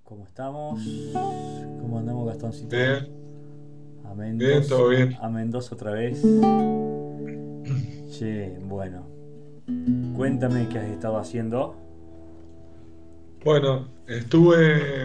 ¿Cómo estamos? ¿Cómo andamos, Gastoncito? Bien, A bien, Mendoza, todo bien. a Mendoza otra vez. Che, bueno, cuéntame qué has estado haciendo. Bueno, estuve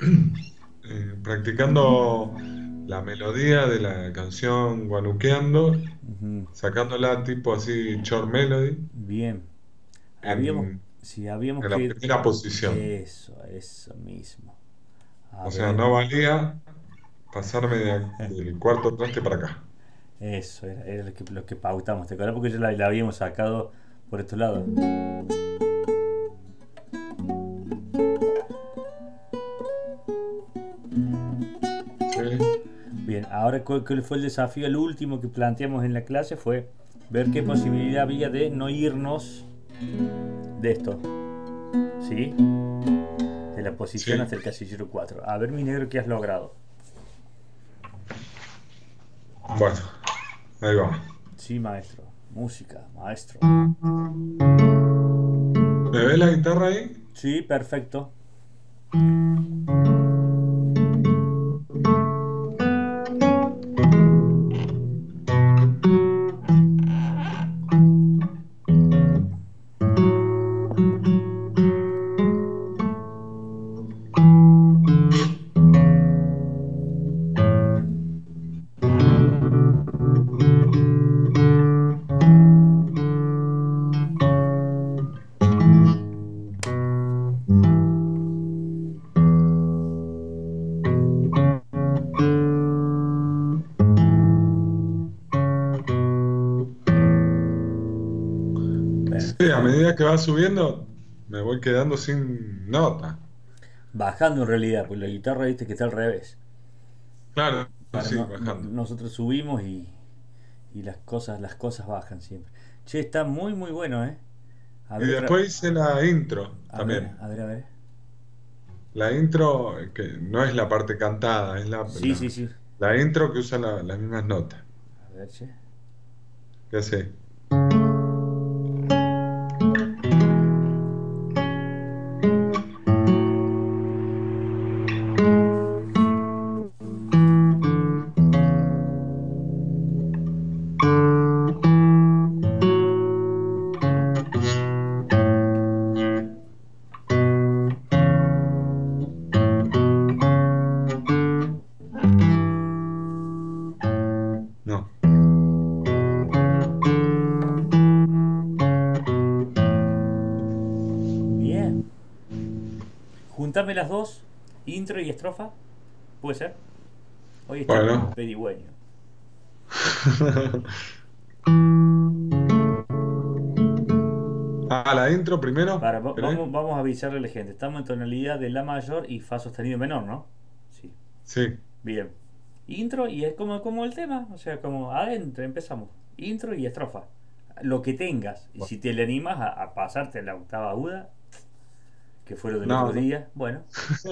practicando la melodía de la canción Guanuqueando, Ujú. sacándola tipo así short melody Bien, habíamos, en, sí, habíamos en la que... primera posición. Eso mismo. A O sea, ver, no valía pasarme del cuarto traste para acá. eso era lo que pautamos, ¿te acuerdas? Porque ya la habíamos sacado por estos lados. ¿Sí? Bien, ahora cuál fue el desafío? El último que planteamos en la clase fue ver qué posibilidad había de no irnos de esto, ¿sí? De la posición Sí. hasta el casillero 4. A ver, mi negro, ¿qué has logrado? Bueno, ahí va. Sí, maestro. Música, maestro. ¿Me ves la guitarra ahí? Sí, perfecto. Sí, a Perfecto. medida que va subiendo, me voy quedando sin nota. Bajando en realidad, pues la guitarra viste que está al revés. Claro, Para sí, bajando. nosotros subimos y las cosas bajan siempre. Che, está muy muy bueno, ¿eh? A Y ver otra. después hice la intro A ver, también. a ver, a ver. La intro, que no es la parte cantada, es Sí, sí, sí. la intro que usa las mismas notas. A ver, che. ¿Qué hace? No. Bien. Juntame las dos, intro y estrofa. ¿Puede ser? Hoy está Bueno. pedigüeño. Ah, la intro primero. ¿Querés? Vamos a avisarle a la gente. Estamos en tonalidad de La mayor y Fa sostenido menor, ¿no? Sí. Sí. Bien. Intro y es como el tema. O sea, como adentro empezamos. Intro y estrofa. Lo que tengas. Y Bueno. si te le animas a pasarte a la octava aguda, que fue lo del No, otro no. día, bueno,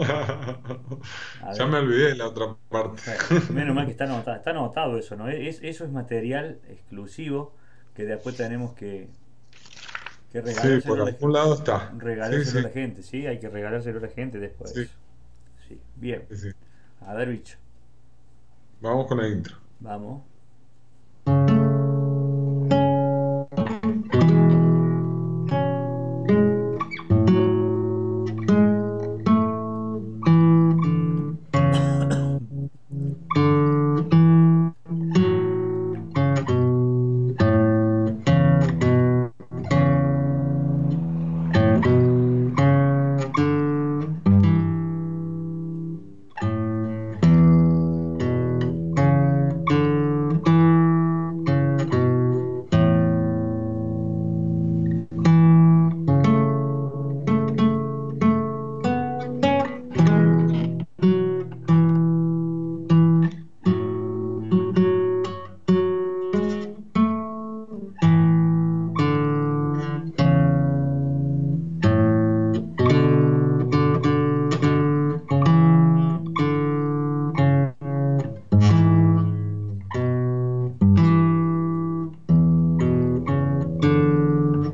a Ya ver. me olvidé de la otra parte. Menos mal que está anotado eso, ¿no? Eso es material exclusivo que después tenemos que Sí, regalárselo por a la, algún lado está. Sí, regalárselo a sí, la gente, ¿sí? Hay que regalárselo a la gente sí, después. Sí, bien. sí, sí. A ver, bicho. Vamos con la intro. Vamos.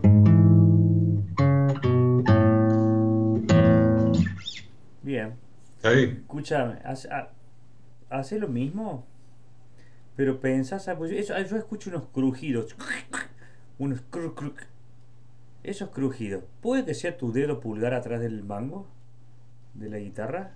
Bien. Ahí. Escúchame, hace lo mismo, pero pensás, pues yo escucho unos crujidos, unos cruc. Esos crujidos, ¿puede que sea tu dedo pulgar atrás del mango de la guitarra?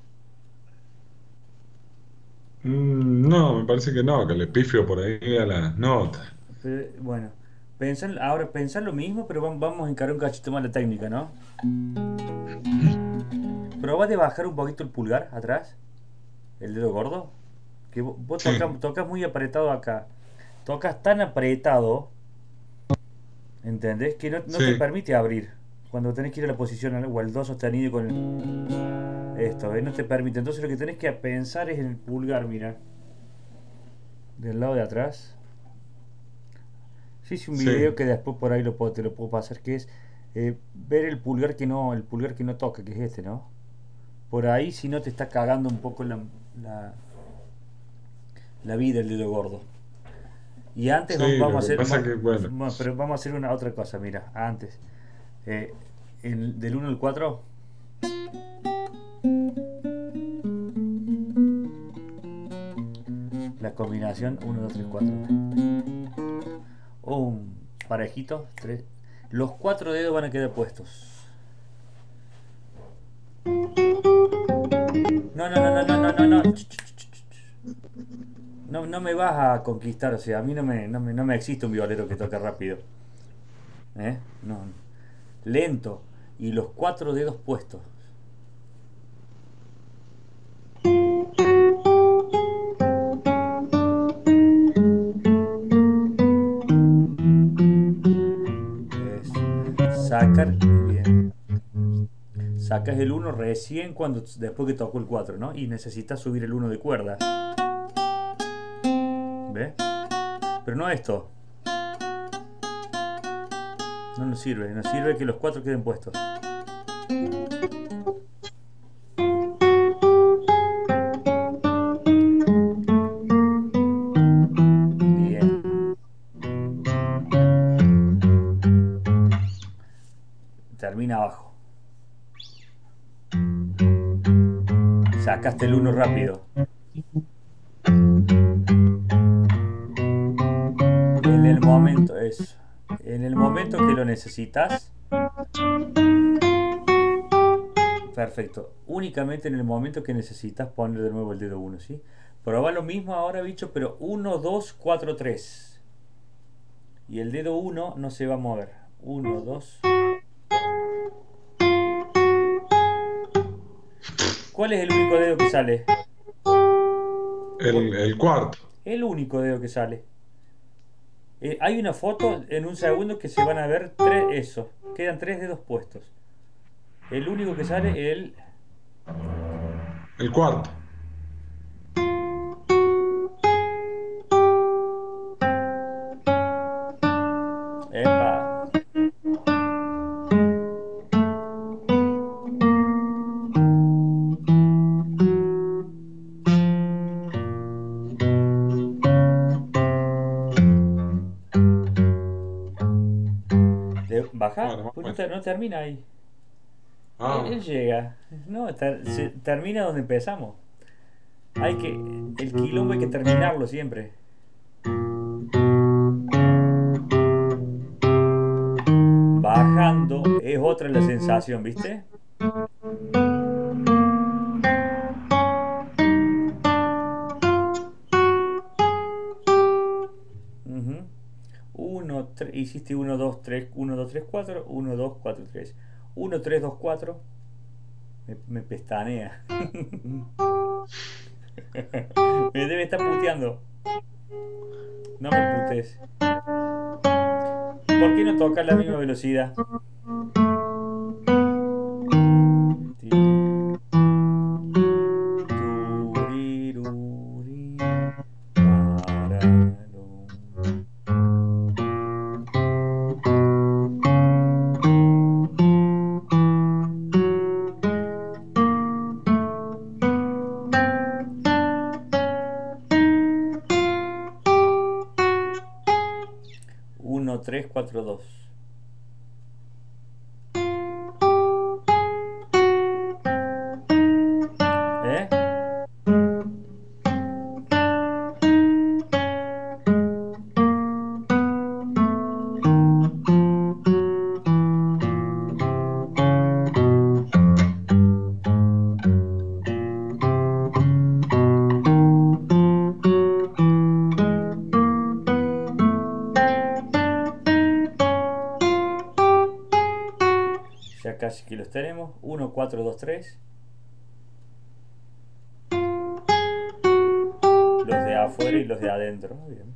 No, me parece que no, que le pifio por ahí a las notas. Pero, bueno, ahora pensar lo mismo, pero vamos a encarar un cachito más la técnica, ¿no? Probá de bajar un poquito el pulgar atrás, el dedo gordo. Que vos Sí, tocas muy apretado acá. Tocas tan apretado, ¿entendés? Que no te sí, permite abrir. Cuando tenés que ir a la posición o al do sostenido con esto, ¿ves? No te permite. Entonces lo que tenés que pensar es en el pulgar, mira. Del lado de atrás. Sí, hice un video sí. que después por ahí te lo puedo pasar, que es ver el pulgar que no toca, que es este, ¿no? Por ahí si no te está cagando un poco la, la vida el dedo gordo. Y antes Sí, vamos lo a que hacer, pasa que, bueno, bueno, pero vamos a hacer una otra cosa, mira, antes. Eh, del 1 al 4 la combinación uno 2 3 4 un parejito, 3. Los cuatro dedos van a quedar puestos. No, no, no, no, no, no, no, no. No, no me vas a conquistar, o sea, a mí no me existe un violero que toque rápido. ¿Eh? No. Lento. Y los cuatro dedos puestos. Eso. Sacar. Bien. Sacas el uno recién cuando después que tocó el 4, ¿no? Y necesitas subir el uno de cuerda. ¿Ves? Pero no esto. No nos sirve. Nos sirve que los cuatro queden puestos. Bien. Termina abajo. Sacaste el uno rápido. En el momento, eso. En el momento que lo necesitas, perfecto. Únicamente en el momento que necesitas poner de nuevo el dedo uno, ¿sí? Proba lo mismo ahora, bicho, pero uno 2 4 3 y el dedo uno no se va a mover. Uno 2. ¿Cuál es el único dedo que sale? el cuarto. El único dedo que sale. Hay una foto en un segundo que se van a ver tres, eso. Quedan tres dedos puestos. El único que sale, El cuarto. Epa. Baja, Bueno, más o pues menos. no termina ahí. Él Ah, llega. No, termina donde empezamos. El quilombo hay que terminarlo siempre. Bajando es otra la sensación, ¿viste? Ujú. Hiciste uno 2 3 1 2 3 4 1 2 4 3 1 3 2 4. Me pestanea. Me debe estar puteando. No me putes. ¿Por qué no toca la misma velocidad? Tiri, turiruri, paralum. 1 3 4 2. ¿Eh? Así que los tenemos, 1, 4, 2, 3. Los de afuera y los de adentro. Bien.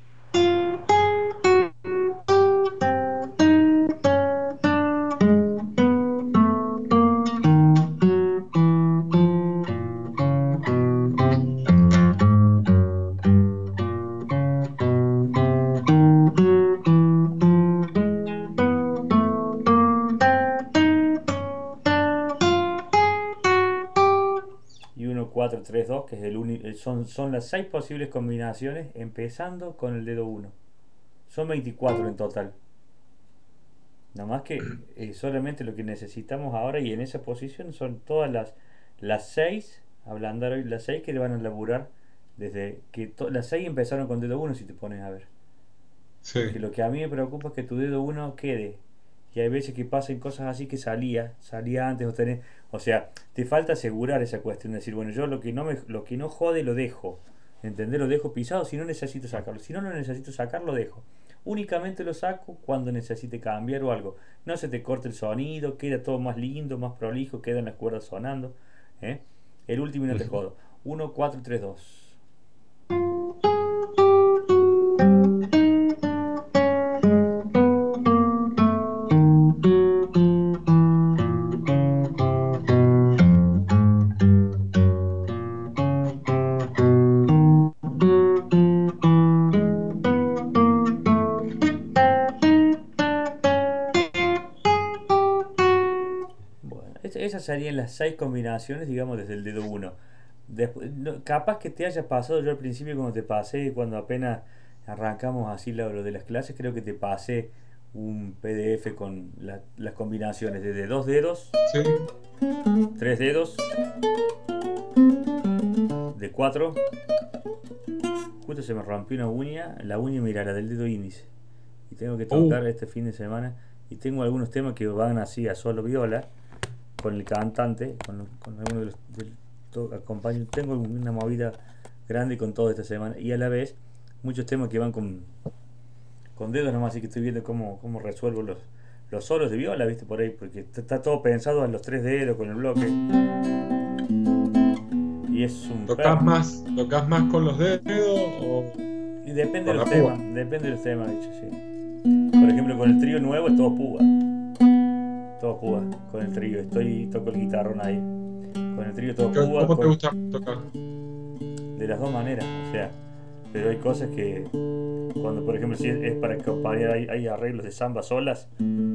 Y 1, 4, 3, 2, que es son las 6 posibles combinaciones, empezando con el dedo 1. Son 24 en total. Nada más que solamente lo que necesitamos ahora y en esa posición son todas las 6, hablando hoy, las 6 que le van a laburar desde que las 6 empezaron con dedo 1 si te pones a ver. Sí. Porque lo que a mí me preocupa es que tu dedo 1 quede. Y hay veces que pasan cosas así que salía antes o sea, te falta asegurar esa cuestión de decir, bueno, yo lo que no jode lo dejo. ¿Entendés? Lo dejo pisado si no necesito sacarlo. Si no lo necesito sacar, lo dejo. Únicamente lo saco cuando necesite cambiar o algo. No se te corta el sonido, queda todo más lindo, más prolijo, quedan las cuerdas sonando. El último y no te jodo. 1, 4, 3, 2. Esas serían las 6 combinaciones, digamos, desde el dedo 1. Después, capaz que te haya pasado yo al principio cuando te pasé, cuando apenas arrancamos así lo de las clases, creo que te pasé un PDF con las combinaciones desde 2 dedos, Sí. 3 dedos, de 4. Justo se me rompió una uña, la uña, mira, la del dedo índice. Y tengo que tocar este fin de semana. Y tengo algunos temas que van así a solo viola, con el cantante, con alguno de los acompaño. Tengo una movida grande con todo esta semana. Y a la vez, muchos temas que van con dedos nomás, así que estoy viendo cómo resuelvo los solos de viola, viste, por ahí, porque está todo pensado en los 3 dedos, con el bloque. Y es un ¿Tocas más con los dedos o y depende de con los la temas, púa? depende de los temas, dicho, sí. Por ejemplo, con el trío nuevo es todo púa. Todo púa, con el trío. Toco el guitarrón ahí. Con el trío todo púa. ¿Cómo te gusta tocar? De las dos maneras, o sea. Pero hay cosas que, cuando por ejemplo si es para acompañar, hay arreglos de samba solas,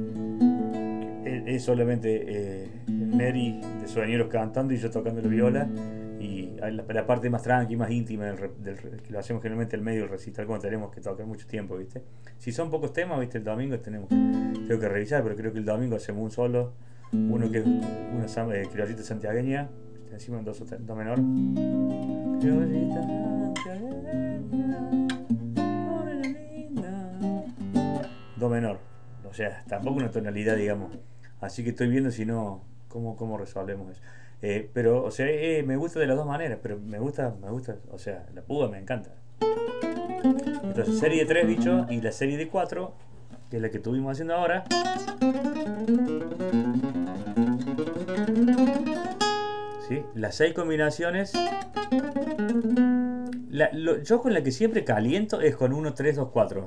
es solamente Neri de Sueñeros cantando y yo tocando la viola. Y la parte más tranqui, más íntima que lo hacemos generalmente al medio del recital cuando tenemos que tocar mucho tiempo, ¿viste? Si son pocos temas, ¿viste? El domingo tengo que revisar, pero creo que el domingo hacemos un solo, uno que es una samba de criollita santiagueña, encima en do menor. Criollita santiagueña, morena linda. Do menor, o sea, tampoco una tonalidad, digamos. Así que estoy viendo si no, cómo resolvemos eso. Pero, o sea, me gusta de las dos maneras, pero me gusta, o sea, la púa me encanta. Entonces, serie de 3, bicho, y la serie de 4, que es la que estuvimos haciendo ahora. ¿Sí? Las 6 combinaciones. Yo con la que siempre caliento es con 1, 3, 2, 4.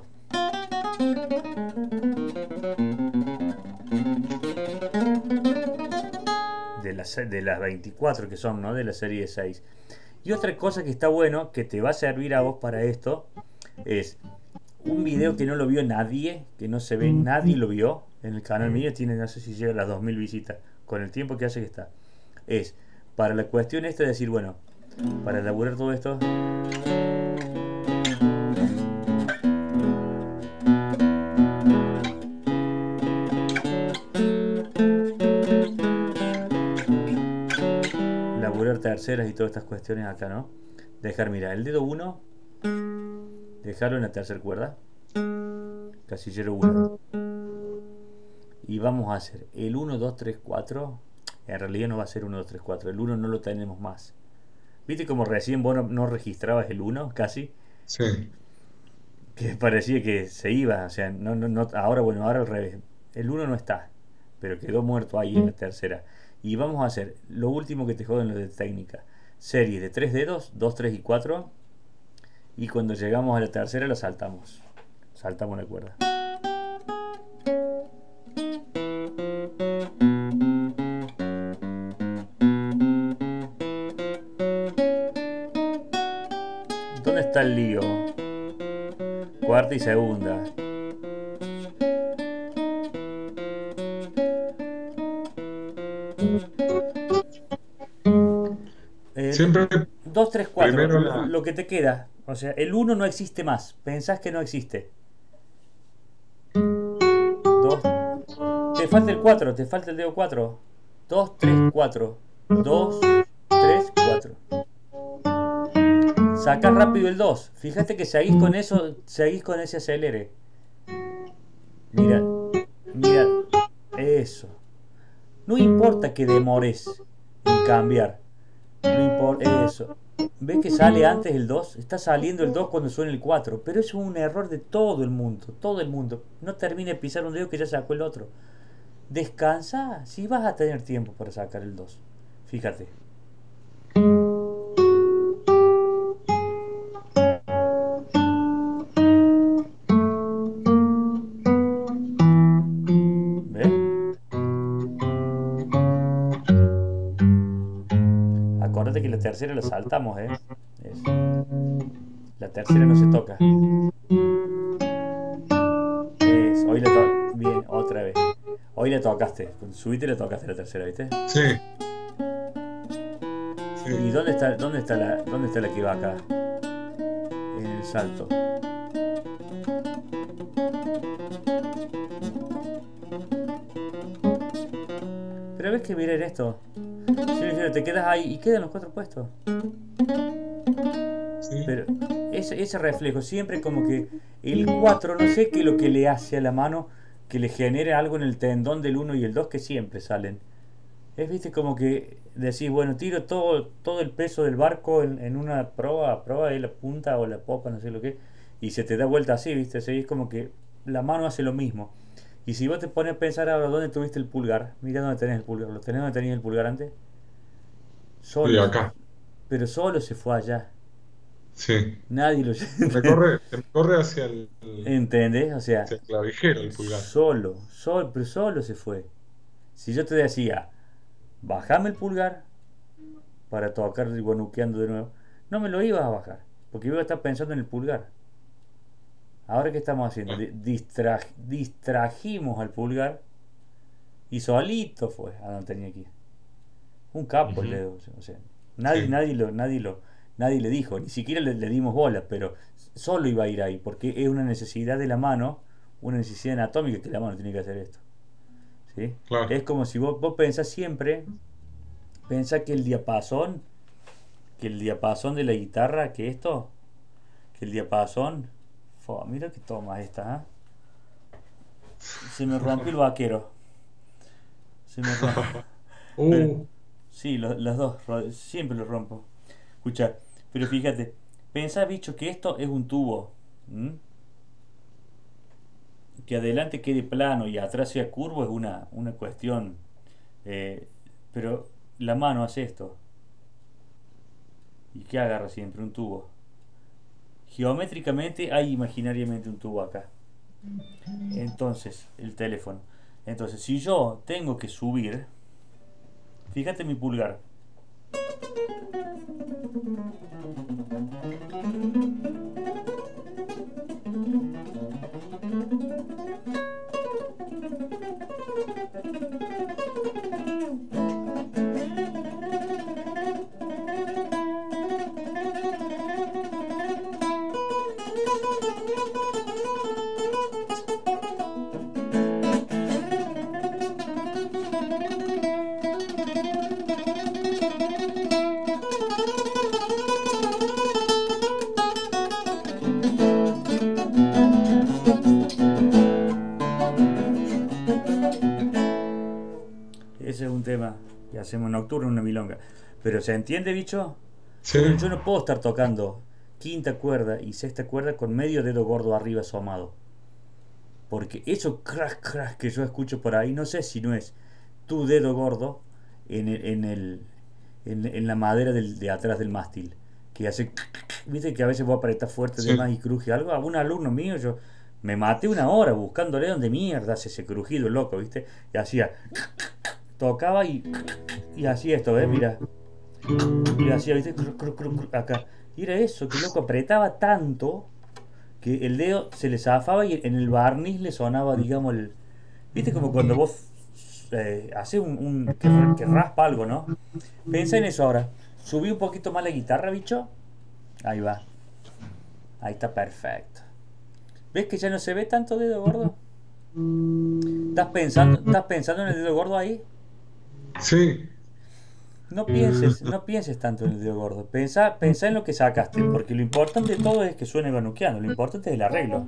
De las 24 que son, ¿no? De la serie de 6. Y otra cosa que está bueno, que te va a servir a vos para esto, es un video que no lo vio nadie, que no se ve, nadie lo vio en el canal mío, tiene, no sé si llega a las 2000 visitas, con el tiempo que hace que está. Es para la cuestión esta de decir, bueno, para elaborar todo esto, laburar terceras y todas estas cuestiones acá, ¿no? Dejar, mira, el dedo 1, dejarlo en la tercera cuerda, casillero 1. Y vamos a hacer el 1, 2, 3, 4. En realidad no va a ser 1, 2, 3, 4. El 1 no lo tenemos más. ¿Viste como recién vos no registrabas el 1 casi? Sí. Que parecía que se iba. O sea, no, ahora, bueno, ahora al revés. El 1 no está. pero quedó muerto ahí en la tercera. Y vamos a hacer lo último que te joden lo de técnica. Series de 3 dedos, 2, 3 y 4. Y cuando llegamos a la tercera la saltamos. Saltamos la cuerda. ¿Dónde está el lío? Cuarta y segunda. Siempre 2, 3, 4. primero la... Lo que te queda. O sea, el 1 no existe más. Pensás que no existe. 2. Te falta el 4. Te falta el dedo 4. 2, 3, 4. 2, 3, 4. Saca rápido el 2. Fíjate que seguís con eso. Seguís con ese acelere. Mira. Mira. Eso. No importa que demores en cambiar. No importa. Eso. ¿Ves que sale antes el 2? Está saliendo el 2 cuando suena el 4. Pero eso es un error de todo el mundo. Todo el mundo. No termine de pisar un dedo que ya sacó el otro. Descansa. Si vas a tener tiempo para sacar el 2. Fíjate. ¿Ves? Acuérdate que la tercera la saltamos, ¿eh? La tercera no se toca. Hoy la tocaste. Bien, otra vez. Hoy la tocaste. Cuando subiste la tocaste la tercera, ¿viste? Sí. ¿Y dónde está la que va acá? En el salto. Pero ves que miren esto. Si te quedas ahí y quedan los 4 puestos. Sí. Pero ese reflejo, siempre como que el 4, no sé qué es lo que le hace a la mano, que le genere algo en el tendón del 1 y el 2 que siempre salen. Es, viste, como que decís, bueno, tiro todo el peso del barco en una proa de la punta o la popa, no sé lo que, y se te da vuelta así, viste, así es como que la mano hace lo mismo. Y si vos te pones a pensar ahora dónde tuviste el pulgar, mira dónde tenés el pulgar, ¿lo tenés donde tenías el pulgar antes? Y Solo, acá. pero solo se fue allá. Sí. Nadie lo Se me corre hacia ¿entendés? O sea, hacia el clavijero el pulgar. pero solo se fue. Si yo te decía, bajame el pulgar para tocar el guanuqueando de nuevo, no me lo ibas a bajar, porque iba a estar pensando en el pulgar. Ahora, ¿qué estamos haciendo? Distrajimos al pulgar y solito fue a donde tenía que ir. Un capo el dedo, o sea, Sí. nadie le dijo, ni siquiera le dimos bola, pero solo iba a ir ahí, porque es una necesidad de la mano, una necesidad anatómica que la mano tiene que hacer esto. ¿Sí? Claro. Es como si vos pensás siempre, pensás que el diapasón de la guitarra, que el diapasón, mira que toma esta, ¿eh? Se me rompió el vaquero. Se me rompió. Pero, sí, las dos, siempre lo rompo. Escucha, pero fíjate, pensá, bicho, que esto es un tubo. ¿M? Que adelante quede plano y atrás sea curvo es una cuestión. Pero la mano hace esto. ¿Y qué agarra siempre? Un tubo. Geométricamente hay imaginariamente un tubo acá. Entonces, el teléfono. Entonces, si yo tengo que subir, fíjate mi pulgar. Ese es un tema que hacemos nocturno, una milonga. Pero ¿se entiende, bicho? Sí. Yo no puedo estar tocando quinta cuerda y sexta cuerda con medio dedo gordo arriba asomado. Porque eso crack, crack que yo escucho por ahí, no sé si no es tu dedo gordo en la madera de atrás del mástil. Que hace, viste que a veces vos apretás fuerte de más Sí. y cruje algo. A un alumno mío, yo me maté una hora buscándole donde mierda hace ese crujido loco, viste. Y hacía, tocaba y hacía esto, ¿ves? Mira. Y hacía, viste, acá. Y era eso, que loco apretaba tanto que el dedo se le zafaba y en el barniz le sonaba, digamos, el. ¿Viste como cuando vos haces que raspa algo, ¿no? Pensa en eso ahora. Subí un poquito más la guitarra, bicho. Ahí va. Ahí está perfecto. ¿Ves que ya no se ve tanto dedo gordo? ¿Estás pensando en el dedo gordo ahí? Sí. No pienses tanto en el dedo gordo. Pensá en lo que sacaste, porque lo importante de todo es que suene banuqueando. Lo importante es el arreglo.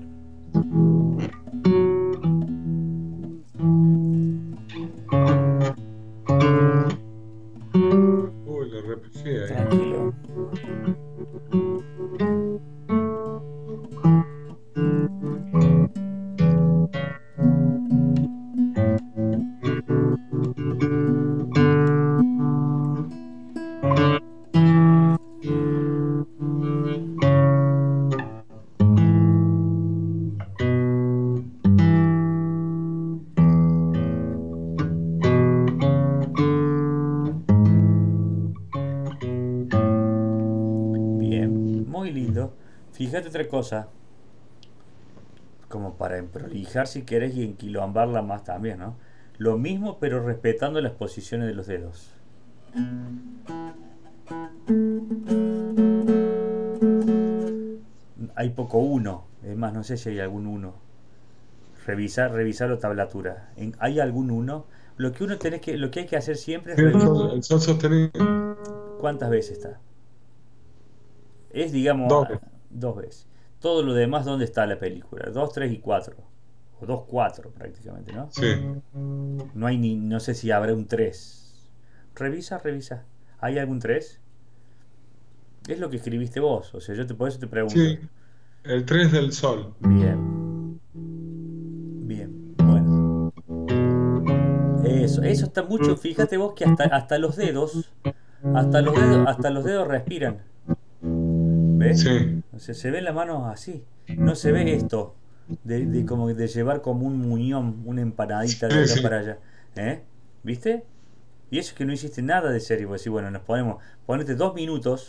Uy, lo repetí ahí. Tranquilo. Bien, muy lindo. Fíjate otra cosa, como para prolijar si querés y enquilombarla más también, ¿no? Lo mismo, pero respetando las posiciones de los dedos. Hay poco uno, es más, no sé si hay algún uno. Revisar la tablatura. ¿Hay algún uno? Lo que hay que hacer siempre es Sí, revisar. el sol sostenido. ¿Cuántas veces está? Es, digamos, Doble. dos veces. Todo lo demás, ¿dónde está la película? Dos, tres y cuatro. O dos, cuatro prácticamente, ¿no? Sí. No hay ni, no sé si habrá un tres. Revisa. ¿Hay algún tres? Es lo que escribiste vos, o sea, por eso te pregunto. Sí. El 3 del sol. Bien, bien, bueno. Eso está mucho, fíjate vos que hasta los dedos respiran. ¿Ves? Sí. O sea, se ven las manos así. No se ve esto como de llevar como un muñón, una empanadita de Sí, acá sí. para allá. ¿Eh? ¿Viste? Y eso es que no hiciste nada de serio. Pues sí, bueno, ponete 2 minutos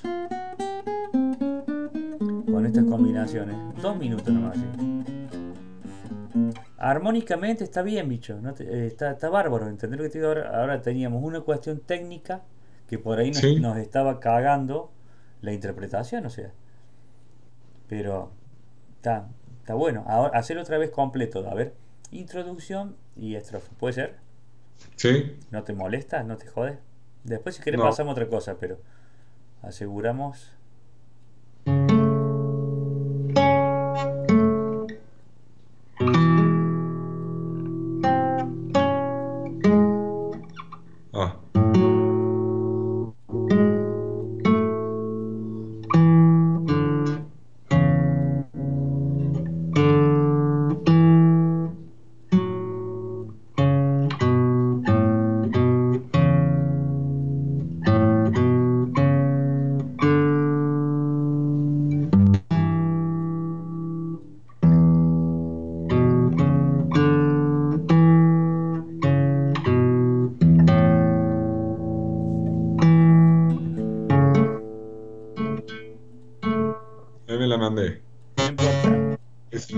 con estas combinaciones. 2 minutos nomás. ¿Sí? Armónicamente está bien, bicho. Está bárbaro. ¿Entendés lo que te digo ahora? Ahora teníamos una cuestión técnica que por ahí nos, Sí. nos estaba cagando la interpretación, o sea. Pero está, está bueno. Ahora, hacerlo otra vez completo. A ver, introducción y estrofa. ¿Puede ser? Sí. ¿No te molesta? ¿No te jode? Después, si querés, No. pasamos a otra cosa, pero aseguramos. Ah. Ahí me la mandé. No importa. Es-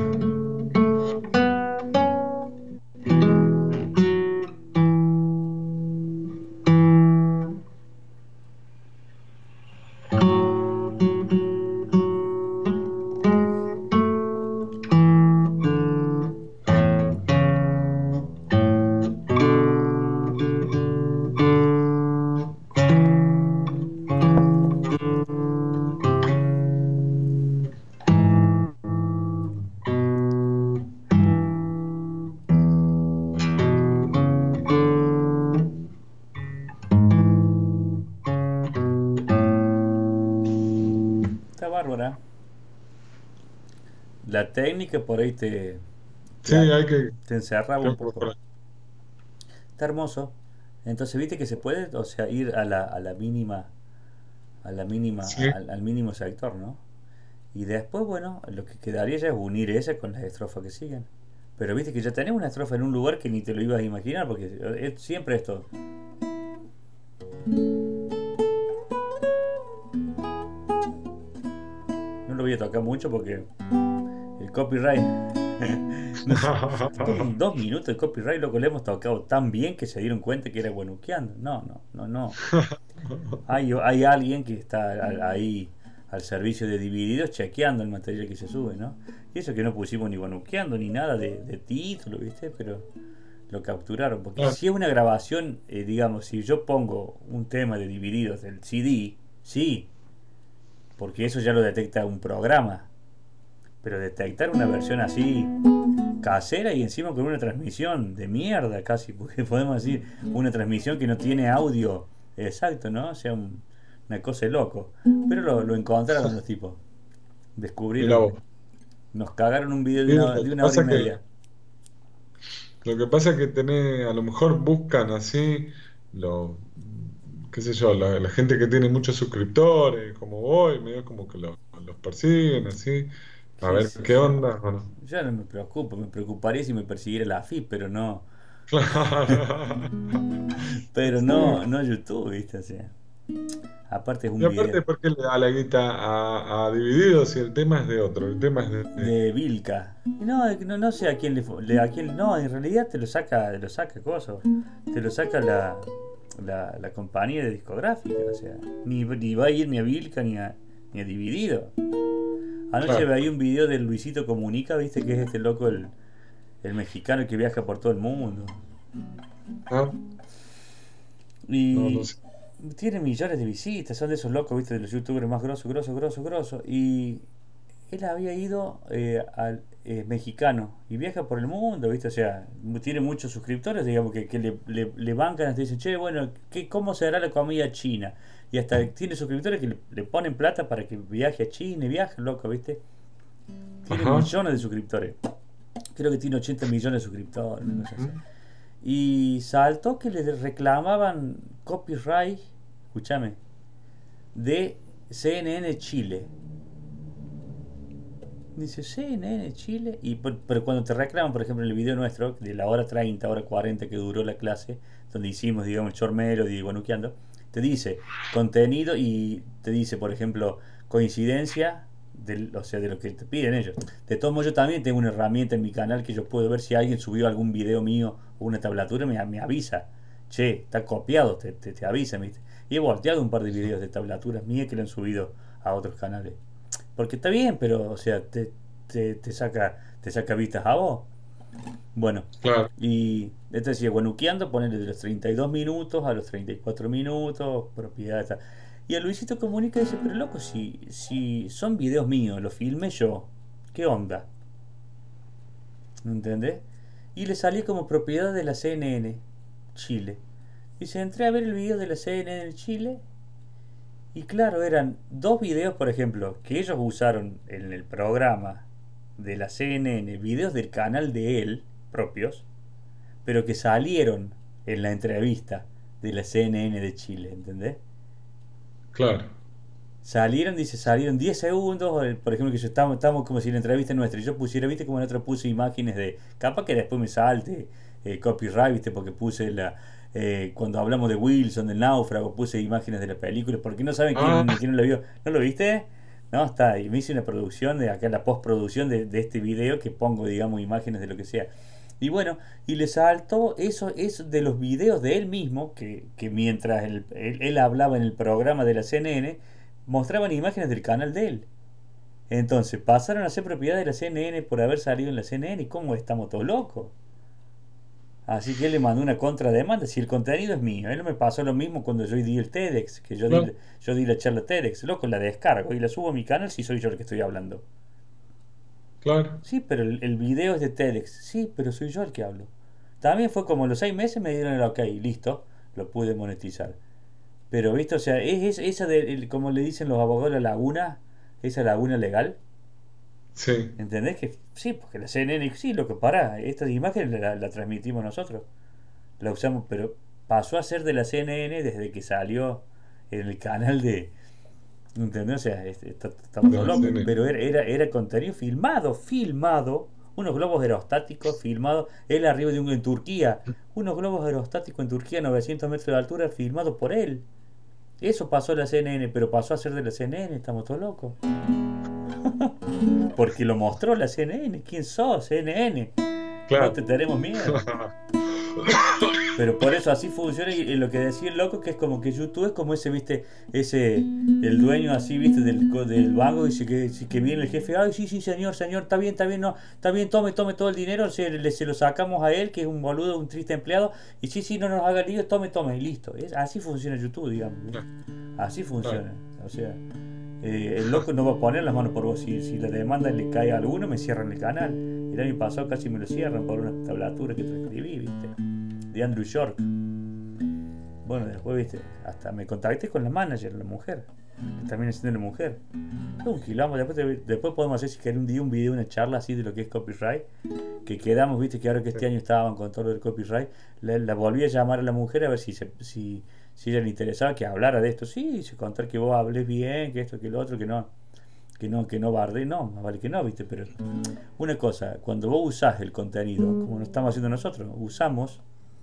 Está bárbara. La técnica por ahí Sí, hay que, te encerraba un que poco. Está hermoso. Entonces, viste que se puede, o sea, ir Sí, al mínimo sector, ¿no? Y después, bueno, lo que quedaría ya es unir ese con las estrofas que siguen. Pero viste que ya tenemos una estrofa en un lugar que ni te lo ibas a imaginar, porque es siempre esto. No lo voy a tocar mucho porque el copyright. No sé, como en 2 minutos de copyright, loco, le hemos tocado tan bien que se dieron cuenta que era guanuqueando. No, no, no, no. Hay alguien que está ahí al servicio de Divididos chequeando el material que se sube, ¿no? Y eso que no pusimos ni guanuqueando ni nada de título, ¿viste? Pero lo capturaron. Porque Claro. si es una grabación, digamos, si yo pongo un tema de Divididos del CD, sí, porque eso ya lo detecta un programa. Pero detectar una versión así casera y encima con una transmisión de mierda casi, porque podemos decir una transmisión que no tiene audio exacto, ¿no? O sea, una cosa de loco. Pero lo encontraron los tipos, Mira descubrieron, vos. nos cagaron un video Sí, de una hora y media. lo que pasa es que tenés, a lo mejor buscan así, lo, qué sé yo, la gente que tiene muchos suscriptores, como vos, y medio como que los persiguen así, a Sí, ver sí, qué onda, ¿o no? ya no me preocupo, me preocuparía si me persiguiera la AFI, Claro. pero Sí. no YouTube, ¿viste? O sea, aparte es Y un video aparte, ¿por qué le da la guita a Divididos si el tema es de otro? El tema es de. de Vilca. Y no, no sé a quién a quién, no, en realidad te lo saca cosas, te lo saca la compañía de discográfica, o sea, ni va a ir ni a Vilca ni a Dividido. Anoche Claro. veía un video de Luisito Comunica, viste que es este loco el mexicano que viaja por todo el mundo. Ah, no, no Y sé. tiene millones de visitas, son de esos locos, viste, de los youtubers más grosos. Y él había ido al mexicano y viaja por el mundo, ¿viste? O sea, tiene muchos suscriptores, digamos, que le bancan, te dicen, che, bueno, ¿cómo será la comida china? Y hasta tiene suscriptores que le ponen plata para que viaje a China y viaje, loco, ¿viste? Tiene Ajá. millones de suscriptores. Creo que tiene 80 millones de suscriptores, una cosa así. Ujú. Y saltó que le reclamaban copyright, escúchame, de CNN Chile. Dice CNN Chile. Pero cuando te reclaman, por ejemplo, en el video nuestro, de la hora 30 hora 40 que duró la clase, donde hicimos, digamos, el short melody y guanuqueando, te dice contenido y te dice, por ejemplo, coincidencia, o sea, de lo que te piden ellos. De todos modos, yo también tengo una herramienta en mi canal que yo puedo ver si alguien subió algún video mío o una tablatura, me avisa. Che, está copiado, te avisa, ¿viste? Y he volteado un par de videos de tablaturas mías que le han subido a otros canales. Porque está bien, pero, o sea, te saca vistas a vos. Bueno, Claro. y este decía, guanuqueando, ponerle de los 32 minutos a los 34 minutos, propiedad. Tal. Y a Luisito Comunica dice, pero loco, si son videos míos, los filmé yo, ¿qué onda? ¿Entendés? Y le salió como propiedad de la CNN Chile. Dice, entré a ver el video de la CNN Chile. Y claro, eran dos videos, por ejemplo, que ellos usaron en el programa de la CNN, videos del canal de él, propios, pero que salieron en la entrevista de la CNN de Chile, ¿entendés? Claro. Salieron, dice, salieron 10 segundos, por ejemplo, que yo estamos como si la entrevista nuestra, y yo pusiera, viste, como en otro puse imágenes de, capaz que después me salte copyright, viste, porque puse cuando hablamos de Wilson, del náufrago, puse imágenes de la película, porque no saben Ah, quién no lo vio. ¿No lo viste? No, está, y me hice una producción de acá, la postproducción de este video que pongo, digamos, imágenes de lo que sea. Y bueno, y le saltó eso es de los videos de él mismo, que mientras él hablaba en el programa de la CNN, mostraban imágenes del canal de él. Entonces pasaron a ser propiedad de la CNN por haber salido en la CNN. ¿Y cómo estamos todos locos? Así que él le mandó una contrademanda. Si el contenido es mío, él me pasó lo mismo cuando yo di el TEDx, que claro, yo di la charla TEDx. Loco, la descargo y la subo a mi canal si soy yo el que estoy hablando. claro. Sí, pero el video es de TEDx. Sí, pero soy yo el que hablo. También fue como los 6 meses me dieron el ok, listo, lo pude monetizar. Pero, ¿viste? O sea, es esa de, como le dicen los abogados, la laguna, esa laguna legal. Sí, ¿Entendés? Que sí, porque la CNN, sí, lo que para, estas imágenes la transmitimos nosotros, la usamos, pero pasó a ser de la CNN desde que salió en el canal de, ¿entendés? O sea, estamos de todos la locos, CNN. pero era contenido filmado, unos globos aerostáticos filmados, él arriba de en Turquía, unos globos aerostáticos en Turquía a 900 metros de altura filmados por él. Eso pasó a la CNN, pero pasó a ser de la CNN, estamos todos locos. Porque lo mostró la CNN. ¿Quién sos, CNN? No te Claro. tenemos miedo. Pero por eso así funciona y lo que decía el loco que es como que YouTube es como ese, viste, ese, el dueño así, viste, del banco y dice que viene el jefe, ay, sí, sí, señor, está bien, no, está bien, tome todo el dinero, se lo sacamos a él, que es un boludo, un triste empleado, y sí, sí, no nos haga lío, tome, y listo. Así funciona YouTube, digamos, ¿viste? Así Claro. funciona. O sea, el loco no va a poner las manos por vos. Si la demanda le cae a alguno, me cierran el canal. El año pasado casi me lo cierran por una tablatura que transcribí, ¿viste? De Andrew York. Bueno, después, ¿viste? Hasta me contacté con la manager, la mujer. Que también es siendo la mujer. Es un quilombo. Después podemos hacer, si querés, un día un video, una charla así de lo que es copyright. Que quedamos, ¿viste? Que ahora que este año estaban con todo lo del copyright, la volví a llamar a la mujer a ver si ella le interesaba que hablara de esto. Sí, se contar que vos hables bien, que esto, que lo otro, que no barde, no, más vale que no, viste, pero una cosa, cuando vos usás el contenido, como lo estamos haciendo nosotros, usamos,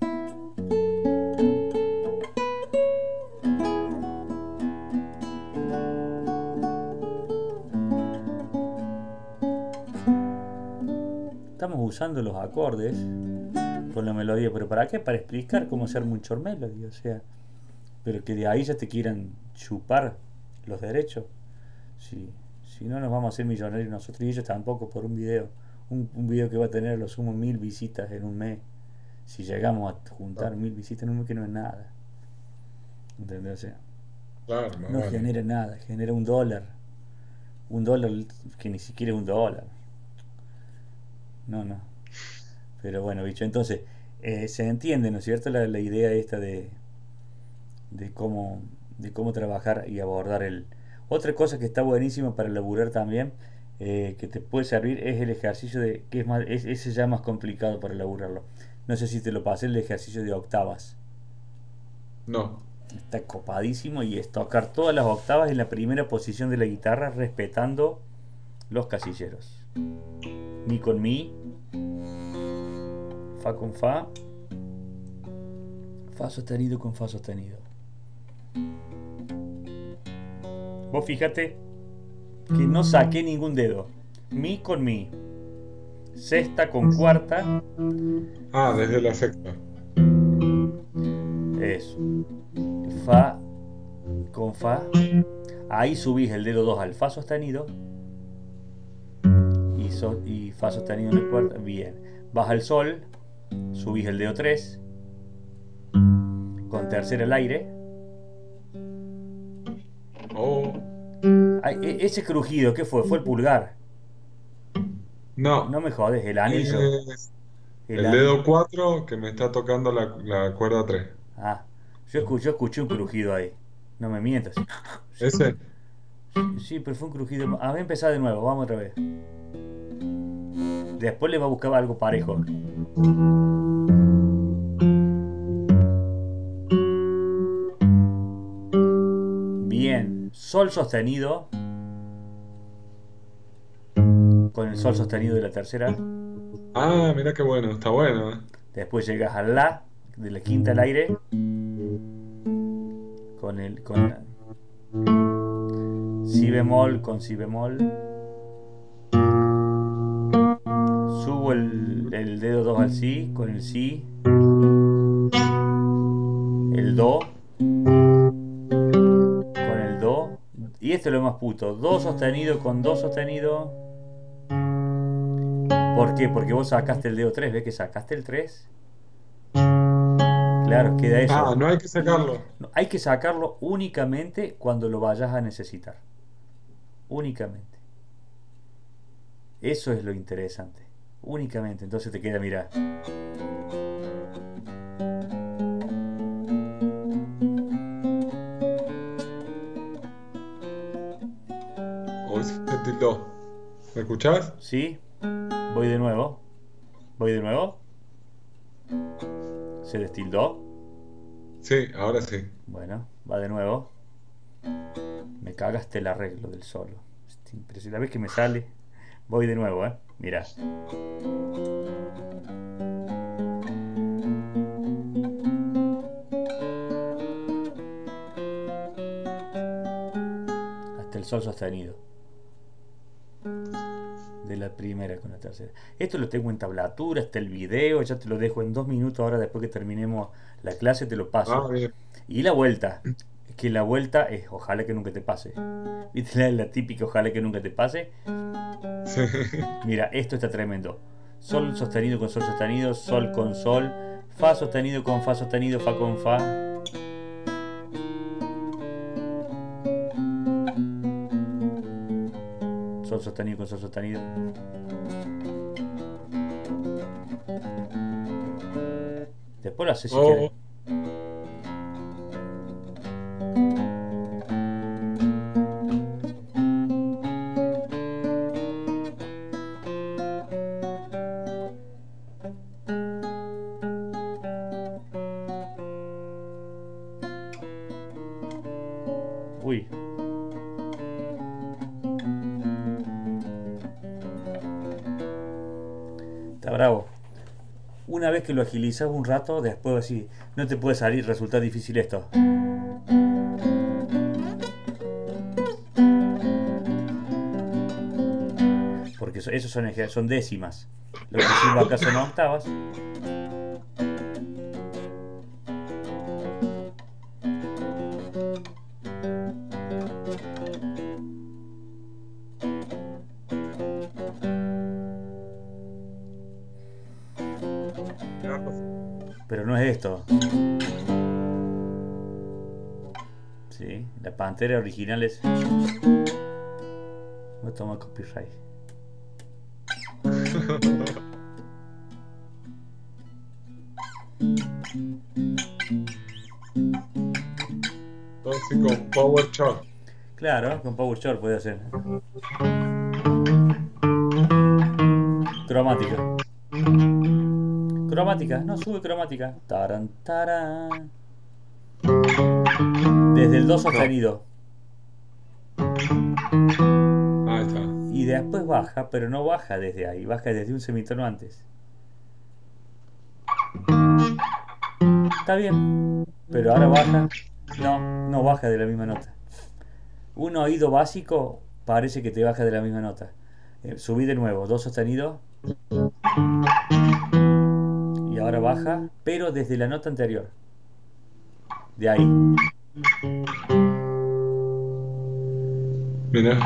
estamos usando los acordes con la melodía, pero ¿para qué? Para explicar cómo hacer un short melody, o sea, pero que de ahí ya te quieran chupar los derechos. Si, si no nos vamos a hacer millonarios nosotros y ellos tampoco por un video. Un video que va a tener a lo sumo 1000 visitas en un mes. Si llegamos a juntar 1000 visitas en un mes, que no es nada. ¿Entendés? O sea, Claro, más no vale. genera nada, genera un dólar. Un dólar que ni siquiera es un dólar. No, no. Pero bueno, bicho, entonces se entiende, ¿no es cierto? La idea esta de cómo, de cómo trabajar y abordar el... Otra cosa que está buenísima para laburar también, que te puede servir, es el ejercicio de... que es más, ese ya más complicado para laburarlo. No sé si te lo pasé, el ejercicio de octavas. No. Está copadísimo y es tocar todas las octavas en la primera posición de la guitarra respetando los casilleros. Mi con mi, fa con fa sostenido con fa sostenido. Vos fíjate que no saqué ningún dedo. Mi con mi. Sexta con cuarta. Ah, desde la sexta. Eso. Fa con fa. Ahí subís el dedo 2 al fa sostenido. Y fa sostenido en la cuarta. Bien. Vas al sol. Subís el dedo 3. Con tercera al aire. Oh, Ay, ese crujido, ¿qué fue? Fue el pulgar. No no. me jodes, el anillo. Es El el anillo. dedo 4 que me está tocando la cuerda 3. Ah, yo escuché un crujido ahí. No me mientas. ¿Ese? Sí, pero fue un crujido. A ver, empezar de nuevo, vamos otra vez. Después le va a buscar algo parejo. Bien, sol sostenido. Con el sol sostenido de la tercera. Ah, mira qué bueno, está bueno, ¿eh? Después llegas al la, de la quinta al aire. Con si bemol, con si bemol. Subo el dedo 2 al si, con el si. El do, con el do. Y este es lo más puto. Do sostenido con do sostenido. ¿Por qué? Porque vos sacaste el dedo 3. ¿Ves que sacaste el 3? Claro, queda Ah, eso. no hay que sacarlo. No, hay que sacarlo únicamente cuando lo vayas a necesitar. Únicamente. Eso es lo interesante. Únicamente. Entonces te queda, mira. O ese tildo. ¿Me escuchás? ¿Sí? Voy de nuevo. Voy de nuevo. ¿Se destildó? Sí, ahora sí. Bueno, va de nuevo. Me cagaste el arreglo del solo. Impresionante. ¿Ves que me sale? Voy de nuevo, Mira. Hasta el sol sostenido. De la primera con la tercera. Esto lo tengo en tablatura, está el video, ya te lo dejo en 2 minutos ahora después que terminemos la clase, te lo paso. Ah, bien. Y la vuelta, que la vuelta es ojalá que nunca te pase. ¿Viste la típica ojalá que nunca te pase? Sí. Mira, esto está tremendo. Sol sostenido con sol sostenido, sol con sol, fa sostenido con fa sostenido, fa con fa. Sol sostenido con sol sostenido. Después lo haces si quieres. Oh, Uy, está bravo. Una vez que lo agilizas un rato, después así, no te puede salir, resultar difícil esto. Porque esos son décimas. Lo que hicimos acá son octavas. Pero no es esto. Sí, la pantera original es. No toma copyright. entonces con Power Chord. Claro, con Power Chord puede hacer. Cromática. Cromática, no sube cromática. Taran, taran. Desde el do sostenido. Ahí está. Y después baja, pero no baja desde ahí, baja desde un semitono antes. Está bien, pero ahora baja. No, no baja de la misma nota. Un oído básico parece que te baja de la misma nota. Subí de nuevo, do sostenido. Y ahora baja, pero desde la nota anterior. De ahí. Mira.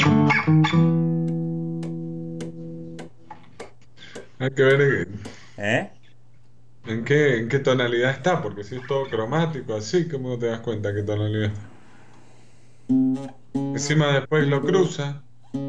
Hay que ver ¿Eh? en qué tonalidad está, porque si es todo cromático, así, ¿cómo te das cuenta qué tonalidad está? Encima después lo cruza.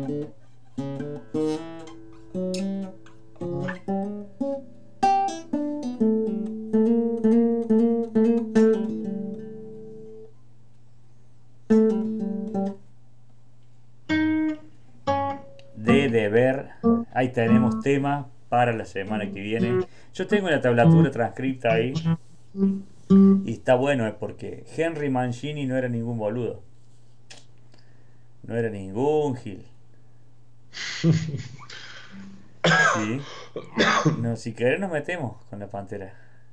De deber. Ahí tenemos tema para la semana que viene. Yo tengo la tablatura transcripta ahí. Y está bueno, porque Henry Mancini no era ningún boludo. No era ningún gil. Sí. No, si querés nos metemos con la pantera.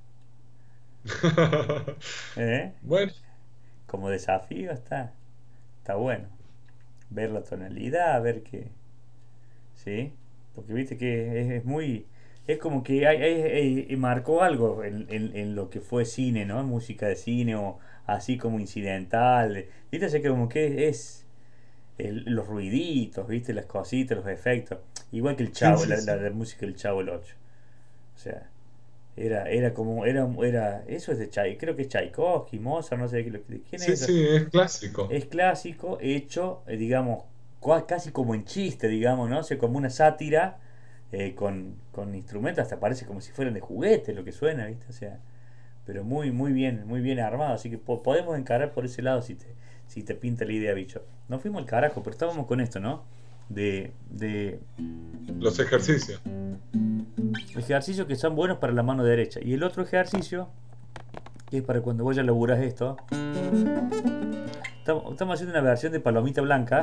¿Eh? Bueno, Como desafío está. Está bueno. Ver la tonalidad, ver qué. ¿Sí? Porque viste que es muy. Es como que marcó algo en lo que fue cine, ¿no? Música de cine o así como incidental. Viste, así que como que es los ruiditos, viste, las cositas, los efectos. Igual que el sí, Chavo, sí, la sí. música del Chavo el 8. O sea, era como. Eso es de creo que es Tchaikovsky, Mozart, no sé de quién Sí, es eso. sí, es clásico. Es clásico, hecho, digamos, casi como en chiste, digamos, ¿no? O sea, como una sátira con instrumentos, hasta parece como si fueran de juguete lo que suena, ¿viste? O sea, pero muy bien armado, así que podemos encarar por ese lado si te pinta la idea, bicho. Nos fuimos al carajo, pero estábamos con esto, ¿no? de Los ejercicios. ejercicios que son buenos para la mano derecha. Y el otro ejercicio, que es para cuando vos ya laburás esto, estamos haciendo una versión de palomita blanca.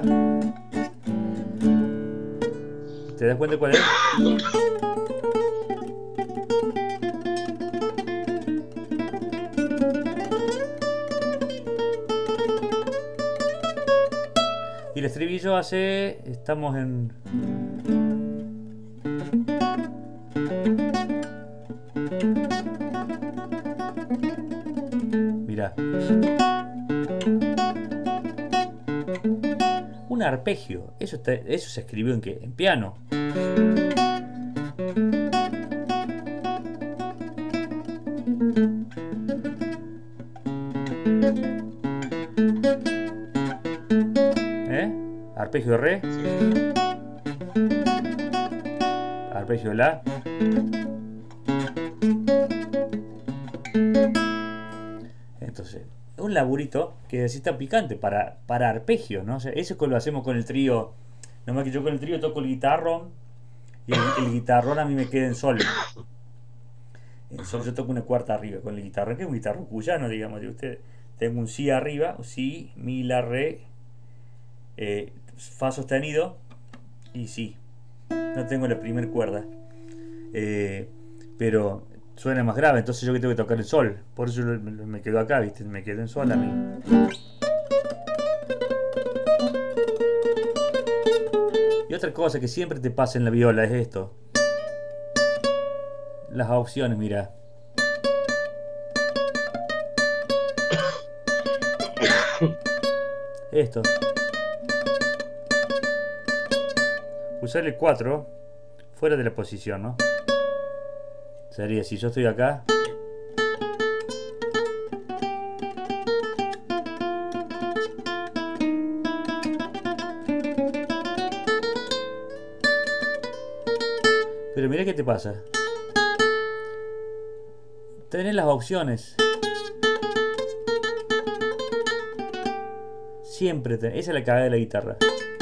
¿Te das cuenta cuál es? Y el estribillo hace... Estamos en... Mirá. Un arpegio. Eso se escribió ¿en qué? En piano. Arpegio de re, Sí. arpegio de la. Entonces, es un laburito que necesita picante para arpegio, ¿no? O sea, eso lo hacemos con el trío. Nomás que yo con el trío toco el guitarrón y el guitarrón a mí me queda en sol. En sol yo toco una cuarta arriba con el guitarrón, que es un guitarrón cuyano, digamos, de usted. Tengo un si arriba, si, mi, la, re, fa sostenido y si. No tengo la primera cuerda, pero suena más grave, entonces yo que tengo que tocar el sol. Por eso me quedo acá, ¿viste? Me quedo en sol a mí. Y otra cosa que siempre te pasa en la viola es esto. Las opciones, mira. Esto. Usar el 4 fuera de la posición, ¿no? Sería si yo estoy acá. Pero mira qué te pasa. Tenés las opciones. Siempre esa es la cagada de la guitarra.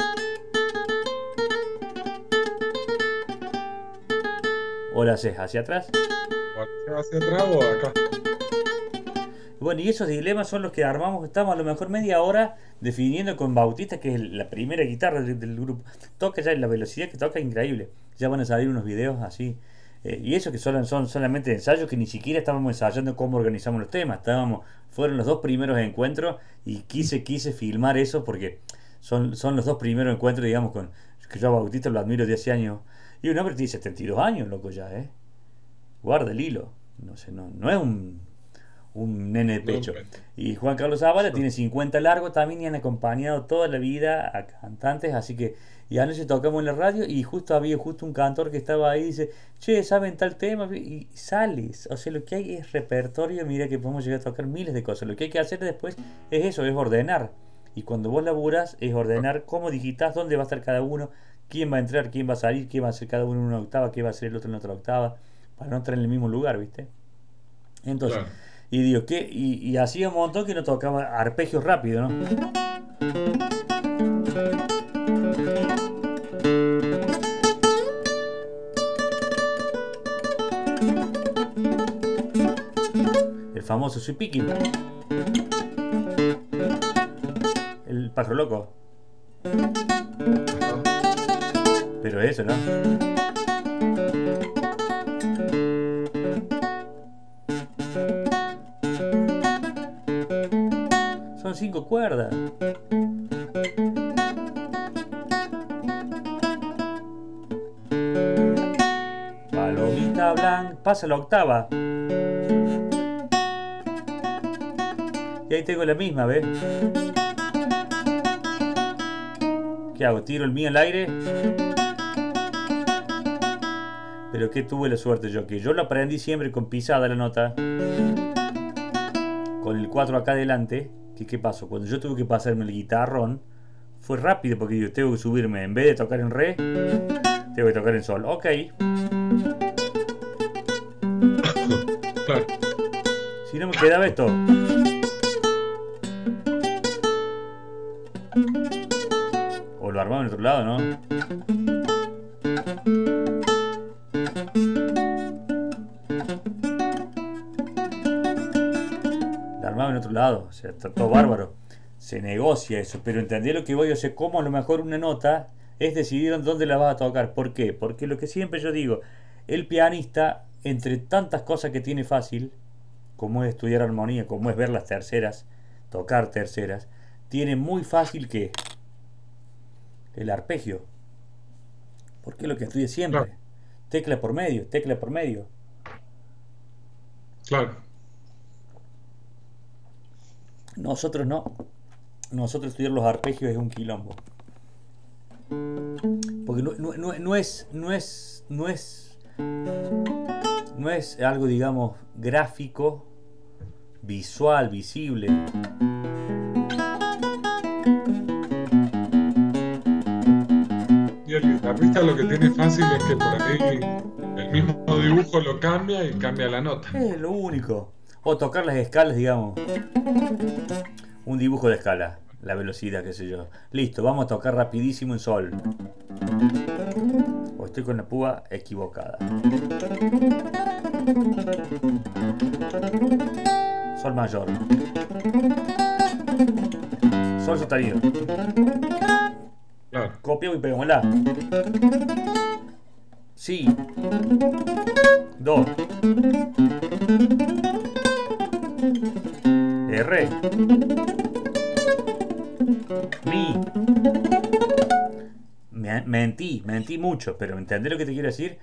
O la haces hacia atrás. O hacia atrás o acá. Bueno, y esos dilemas son los que armamos. Estamos a lo mejor media hora definiendo con Bautista, que es la primera guitarra del grupo. Toca ya la velocidad que toca, increíble. Ya van a salir unos videos así. Y eso que son solamente ensayos, que ni siquiera estábamos ensayando cómo organizamos los temas. Fueron los dos primeros encuentros y quise filmar eso porque son los dos primeros encuentros, digamos, que yo a Bautista lo admiro de hace años. Y un hombre tiene 72 años, loco, ya, guarda el hilo. No sé, no es un nene de pecho. Y Juan Carlos Zavala tiene 50 largos también y han acompañado toda la vida a cantantes, así que... Y anoche tocamos en la radio y había un cantor que estaba ahí y dice, che, ¿saben tal tema? Y sales. O sea, lo que hay es repertorio, mira que podemos llegar a tocar miles de cosas. Lo que hay que hacer después es eso, es ordenar. Y cuando vos laburas, es ordenar cómo digitas, dónde va a estar cada uno, quién va a entrar, quién va a salir, quién va a hacer cada uno en una octava, qué va a hacer el otro en otra octava, para no entrar en el mismo lugar, ¿viste? Entonces, claro. Y digo, ¿qué? Y hacía un montón que no tocaba arpegios rápido, ¿no? El famoso Soy Picking. El pájaro loco. Pero eso, ¿no? Son 5 cuerdas. Palomita blanca. Pasa la octava. Y ahí tengo la misma, ¿ves? ¿Qué hago? ¿Tiro el mío al aire? Pero que tuve la suerte yo, que yo lo aprendí siempre con pisada la nota, con el 4 acá adelante. ¿Qué pasó? Cuando yo tuve que pasarme el guitarrón, fue rápido porque yo tengo que subirme, en vez de tocar en re, tengo que tocar en sol. Ok. Claro. Si no me quedaba esto. O O lo armamos en otro lado, ¿no? Lo armamos en otro lado, o sea, está todo bárbaro. Se negocia eso, pero entendí lo que voy, o sea, cómo a lo mejor una nota es decidir en dónde la vas a tocar. ¿Por qué? Porque lo que siempre yo digo, el pianista, entre tantas cosas que tiene fácil, como es estudiar armonía, como es ver las terceras, tocar terceras, tiene muy fácil que el arpegio, porque es lo que estudia siempre. Claro, Tecla por medio, tecla por medio. claro. Nosotros no. Nosotros estudiar los arpegios es un quilombo. Porque no es algo, digamos, gráfico, visual, visible. Y el guitarrista lo que tiene fácil es que por ahí el mismo dibujo lo cambia y cambia la nota. Es lo único. O tocar las escalas, digamos. Un dibujo de escala. La velocidad, qué sé yo. Listo, vamos a tocar rapidísimo en sol. O estoy con la púa equivocada. Sol mayor. Sol sostenido. Claro, Copiamos y pegamos la. Si. Do. R. Mi. Mentí mucho, pero ¿entendés lo que te quiero decir?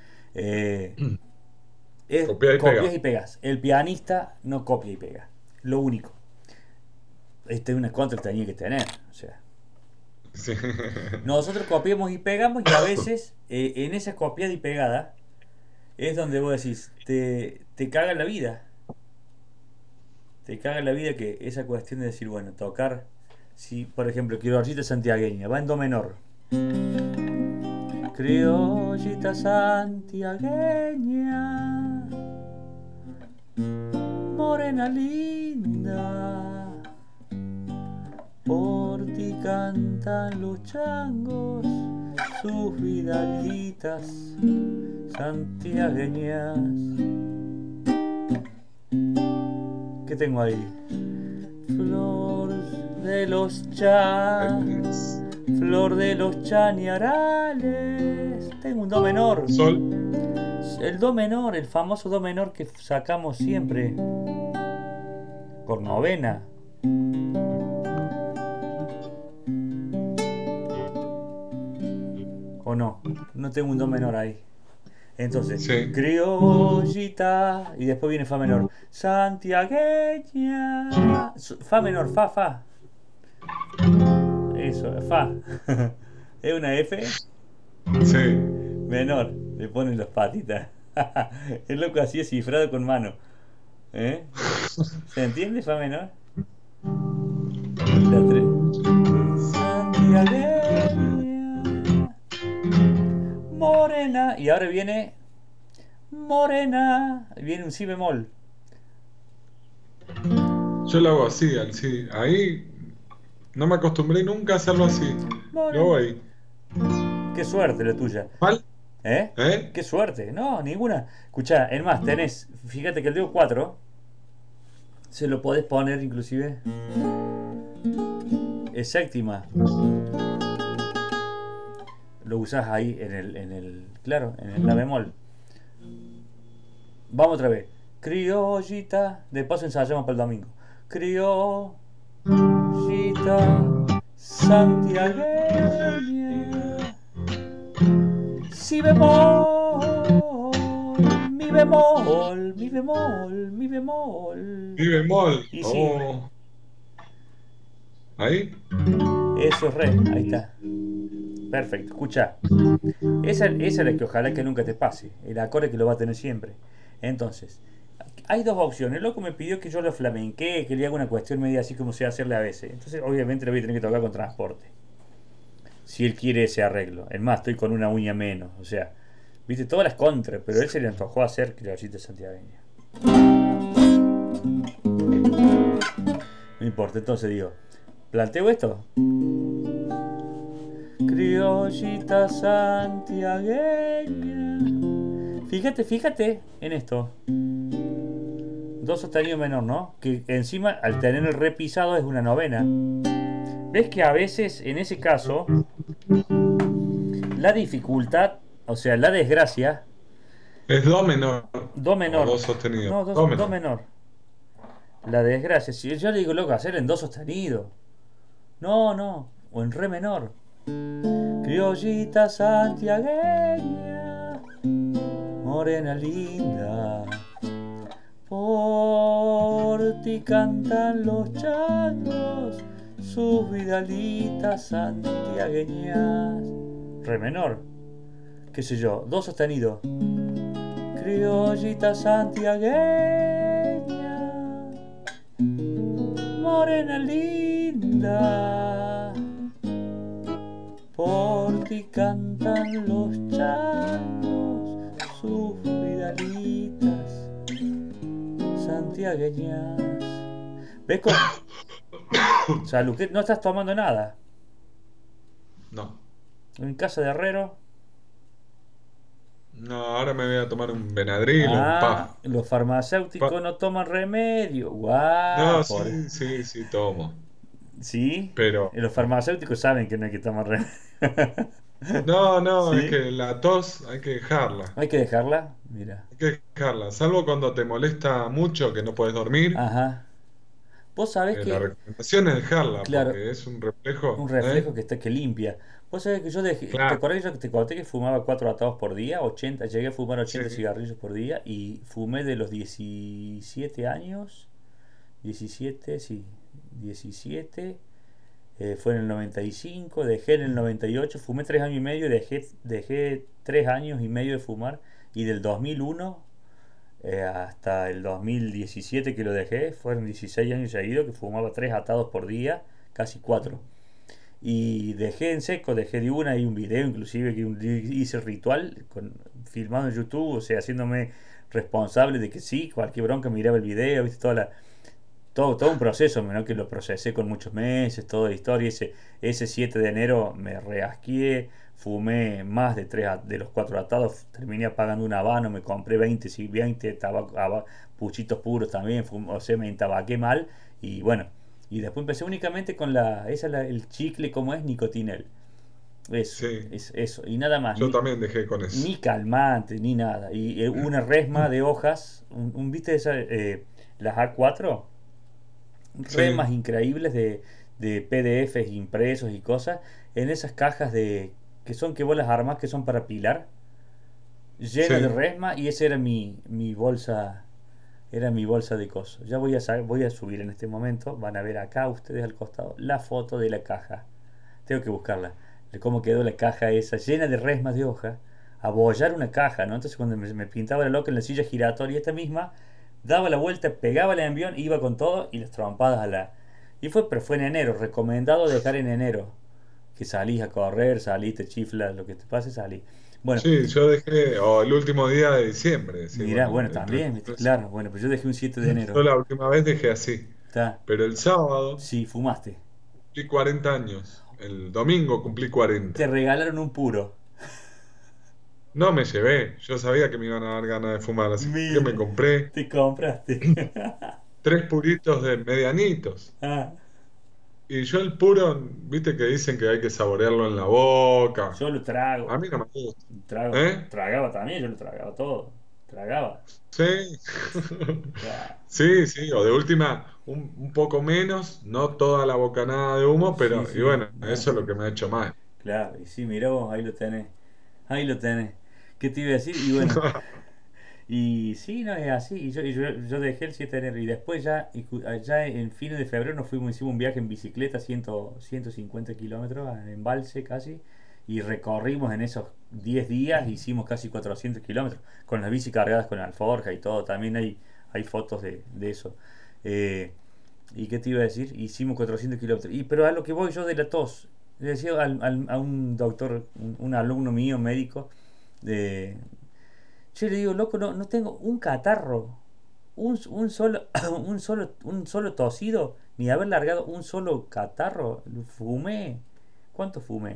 Es copiar y copias pegar. y pegas. El pianista no copia y pega. Lo único. Esta es una contra que tenía que tener. O sea, Sí. nosotros copiamos y pegamos y a veces en esa copiada y pegada es donde vos decís, te caga la vida. Te caga la vida que esa cuestión de decir, bueno, tocar, si por ejemplo, criollita santiagueña, va en do menor. Criollita santiagueña, morena linda, por ti cantan los changos sus vidalitas santiagueñas. ¿Qué tengo ahí? Flor de los flor de los chañarales. Tengo un do menor. Sol. El do menor, el famoso do menor que sacamos siempre por novena. ¿O no? No tengo un do menor ahí. Entonces, Sí. criollita y después viene fa menor. Santiagueña. Fa menor, fa. Eso, fa. Es una F Sí. menor. Le ponen las patitas. El loco así es cifrado con mano. ¿Eh? ¿Se entiende fa menor? La 3. Santiagueña. Morena. Y ahora viene morena. Viene un si bemol. Yo lo hago así, así. Ahí no me acostumbré nunca a hacerlo así. Lo hago ahí. Qué suerte la tuya. ¿Mal? ¿Eh? ¿Eh? Qué suerte. No, ninguna. Escuchá, es más, tenés. Fíjate que el dedo 4 se lo podés poner inclusive. Es séptima. Lo usás ahí en el. Claro, en el la bemol. Vamos otra vez. Criollita. De paso ensayamos para el domingo. Criollita santiagueña. Si bemol. Mi bemol. Mi bemol. Mi bemol. Mi bemol. Y sí. Oh. Ahí. Eso es re. Ahí está. Perfecto, escucha. Esa es la que ojalá que nunca te pase. El acorde que lo va a tener siempre. Entonces, hay dos opciones. El loco me pidió que yo lo flamenquee, que le haga una cuestión media así como se va a hacerle a veces. Entonces, obviamente lo voy a tener que tocar con transporte. Si él quiere ese arreglo. Es más, estoy con una uña menos. O sea, viste todas las contras, pero él se le antojó hacer criollita santiagueña. No importa, entonces digo, planteo esto. criollita santiagueña. Fíjate en esto. Do sostenido menor, ¿no? Que encima, al tener el re pisado, es una novena. ¿Ves que a veces, en ese caso, la dificultad, o sea, la desgracia, Es do menor do o menor. do sostenido. No, Do do menor. menor. La desgracia, si yo le digo, loco, hacer en do sostenido. No, o en re menor. Criollita santiagueña, morena linda, por ti cantan los changos, sus vidalitas santiagueñas. Re menor, qué sé yo, do sostenido. Criollita santiagueña, morena linda, por ti cantan los changos, sus vidalitas santiagueñas. ¿Ves con... Salud, que no estás tomando nada. No. En casa de herrero. No, ahora me voy a tomar un Benadryl o un Ah, PAF. los farmacéuticos no toman remedio. No, Guau, por... sí, tomo. ¿Sí? Pero Los farmacéuticos saben que no hay que tomar remedio. no, es ¿Sí? que la tos hay que dejarla. Hay que dejarla. Mira. Hay que dejarla. Salvo cuando te molesta mucho que no puedes dormir. Ajá. Vos sabés La que, recomendación es dejarla claro, porque es un un reflejo, reflejo ¿eh? que está que limpia. Vos sabés que yo dejé, ¿te Claro, acordás que yo te conté que fumaba 4 atados por día? 80, llegué a fumar sí, 80 cigarrillos por día y fumé de los 17 años, 17, sí, 17, fue en el 95, dejé en el 98, fumé 3 años y medio, dejé 3 años y medio de fumar y del 2001 hasta el 2017 que lo dejé, fueron 16 años seguidos que fumaba 3 atados por día, casi 4. Y dejé en seco, dejé de una, hay un video inclusive que hice el ritual filmado en YouTube, o sea, haciéndome responsable de que sí, cualquier bronca miraba el video, viste todo un proceso, ¿no? Que lo procesé con muchos meses, toda la historia. Ese 7 de enero me reasquié, fumé más de de los 4 atados, terminé apagando un habano, me compré 20, sí, 20 puchitos puros también, o sea, me entabaqué mal y bueno, y después empecé únicamente con el chicle, como es, nicotinel. sí. Es eso, y nada más, Yo también dejé con eso. ni calmante, ni nada. Y una resma de hojas, ¿viste las A4? Remas Sí, increíbles de PDFs impresos y cosas en esas cajas que vos las armás, que son para pilar, llena de sí. resma, y esa era mi bolsa de cosas. Ya voy a subir en este momento, van a ver acá ustedes al costado la foto de la caja. Tengo que buscarla, de cómo quedó la caja esa, llena de resmas de hoja, abollar una caja, ¿no? Entonces cuando me pintaba la loca en la silla giratoria esta misma, daba la vuelta, pegaba el envión, iba con todo y las trompadas pero fue en enero, recomendado dejar en enero. Que salís a correr, salís, te chiflas, lo que te pase, salís. Bueno, Sí, yo dejé, o el último día de diciembre, sí, mirá, bueno, bueno, el también, ¿viste? 31. Claro, bueno, pues yo dejé un 7 de Yo enero. la última vez dejé así. Está. Pero el sábado Sí, fumaste. cumplí 40 años. El domingo cumplí Te 40. regalaron un puro. No me llevé, yo sabía que me iban a dar ganas de fumar, así que me Mira, compré te compraste. 3 puritos de medianitos. Ah, Y yo el puro, viste que dicen que hay que saborearlo en la boca. yo lo A trago. mí no me gusta. ¿Eh? Tragaba también, yo lo tragaba todo. Tragaba. Sí. Claro. Sí, o de última, un poco menos, no toda la bocanada de humo, Sí, pero, y sí. bueno, eso es lo que me ha hecho mal. Claro, y sí, mirá vos, ahí lo tenés. Ahí lo tenés. ¿Qué te iba a decir? Y bueno, y sí, no es así. Yo dejé el 7 de enero y después ya en fines de febrero nos fuimos, hicimos un viaje en bicicleta, 150 kilómetros, en embalse casi, y recorrimos en esos 10 días, hicimos casi 400 kilómetros, con las bici cargadas con alforja y todo. También hay fotos de eso. Eh, ¿Y qué te iba a decir? Hicimos 400 kilómetros. Pero a lo que voy yo de la tos, le decía a un doctor, un alumno mío, médico, de, yo le digo, loco, no tengo un catarro, un solo, un solo tosido, ni haber largado un solo catarro. Fumé. ¿Cuánto fumé?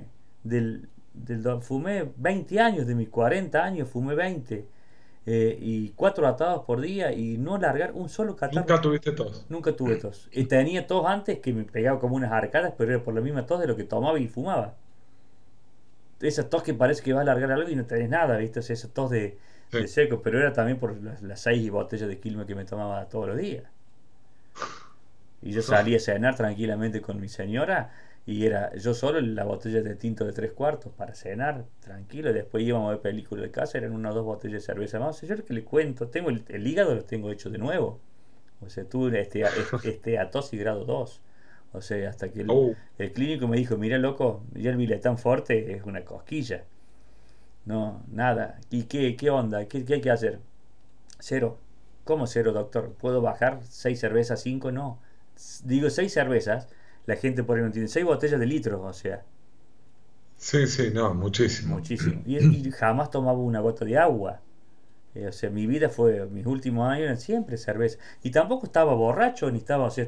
Fumé 20 años, de mis 40 años fumé 20. Y 4 atados por día y no largar un solo catarro. Nunca tuviste tos. Nunca tuve tos. Y tenía tos antes que me pegaba como unas arcadas, pero era por la misma tos de lo que tomaba y fumaba. Esa tos que parece que va a largar algo y no tenés nada, ¿viste? O sea, esa tos de Sí. seco, pero era también por las 6 botellas de Quilmes que me tomaba todos los días. Y yo salía a cenar tranquilamente con mi señora y era yo solo la botella de tinto de 3 cuartos para cenar tranquilo. Y después íbamos a ver películas de casa, eran una o dos botellas de cerveza más. O sea, yo lo que le cuento, tengo el hígado lo tengo hecho de nuevo. O sea, tuve atosis grado 2. O sea, hasta que Oh, el clínico me dijo, mira loco, ya el Viletán Forte es una cosquilla. No, nada. ¿Y qué onda? ¿Qué hay que hacer? Cero. ¿Cómo cero, doctor? ¿Puedo bajar 6 cervezas, 5? No. Digo 6 cervezas, la gente por ahí no entiende. 6 botellas de litros, o sea, sí, sí, no, muchísimo. muchísimo. Y jamás tomaba una gota de agua. O sea, mi vida fue, mis últimos años eran siempre cerveza. Y tampoco estaba borracho, ni estaba, o sea,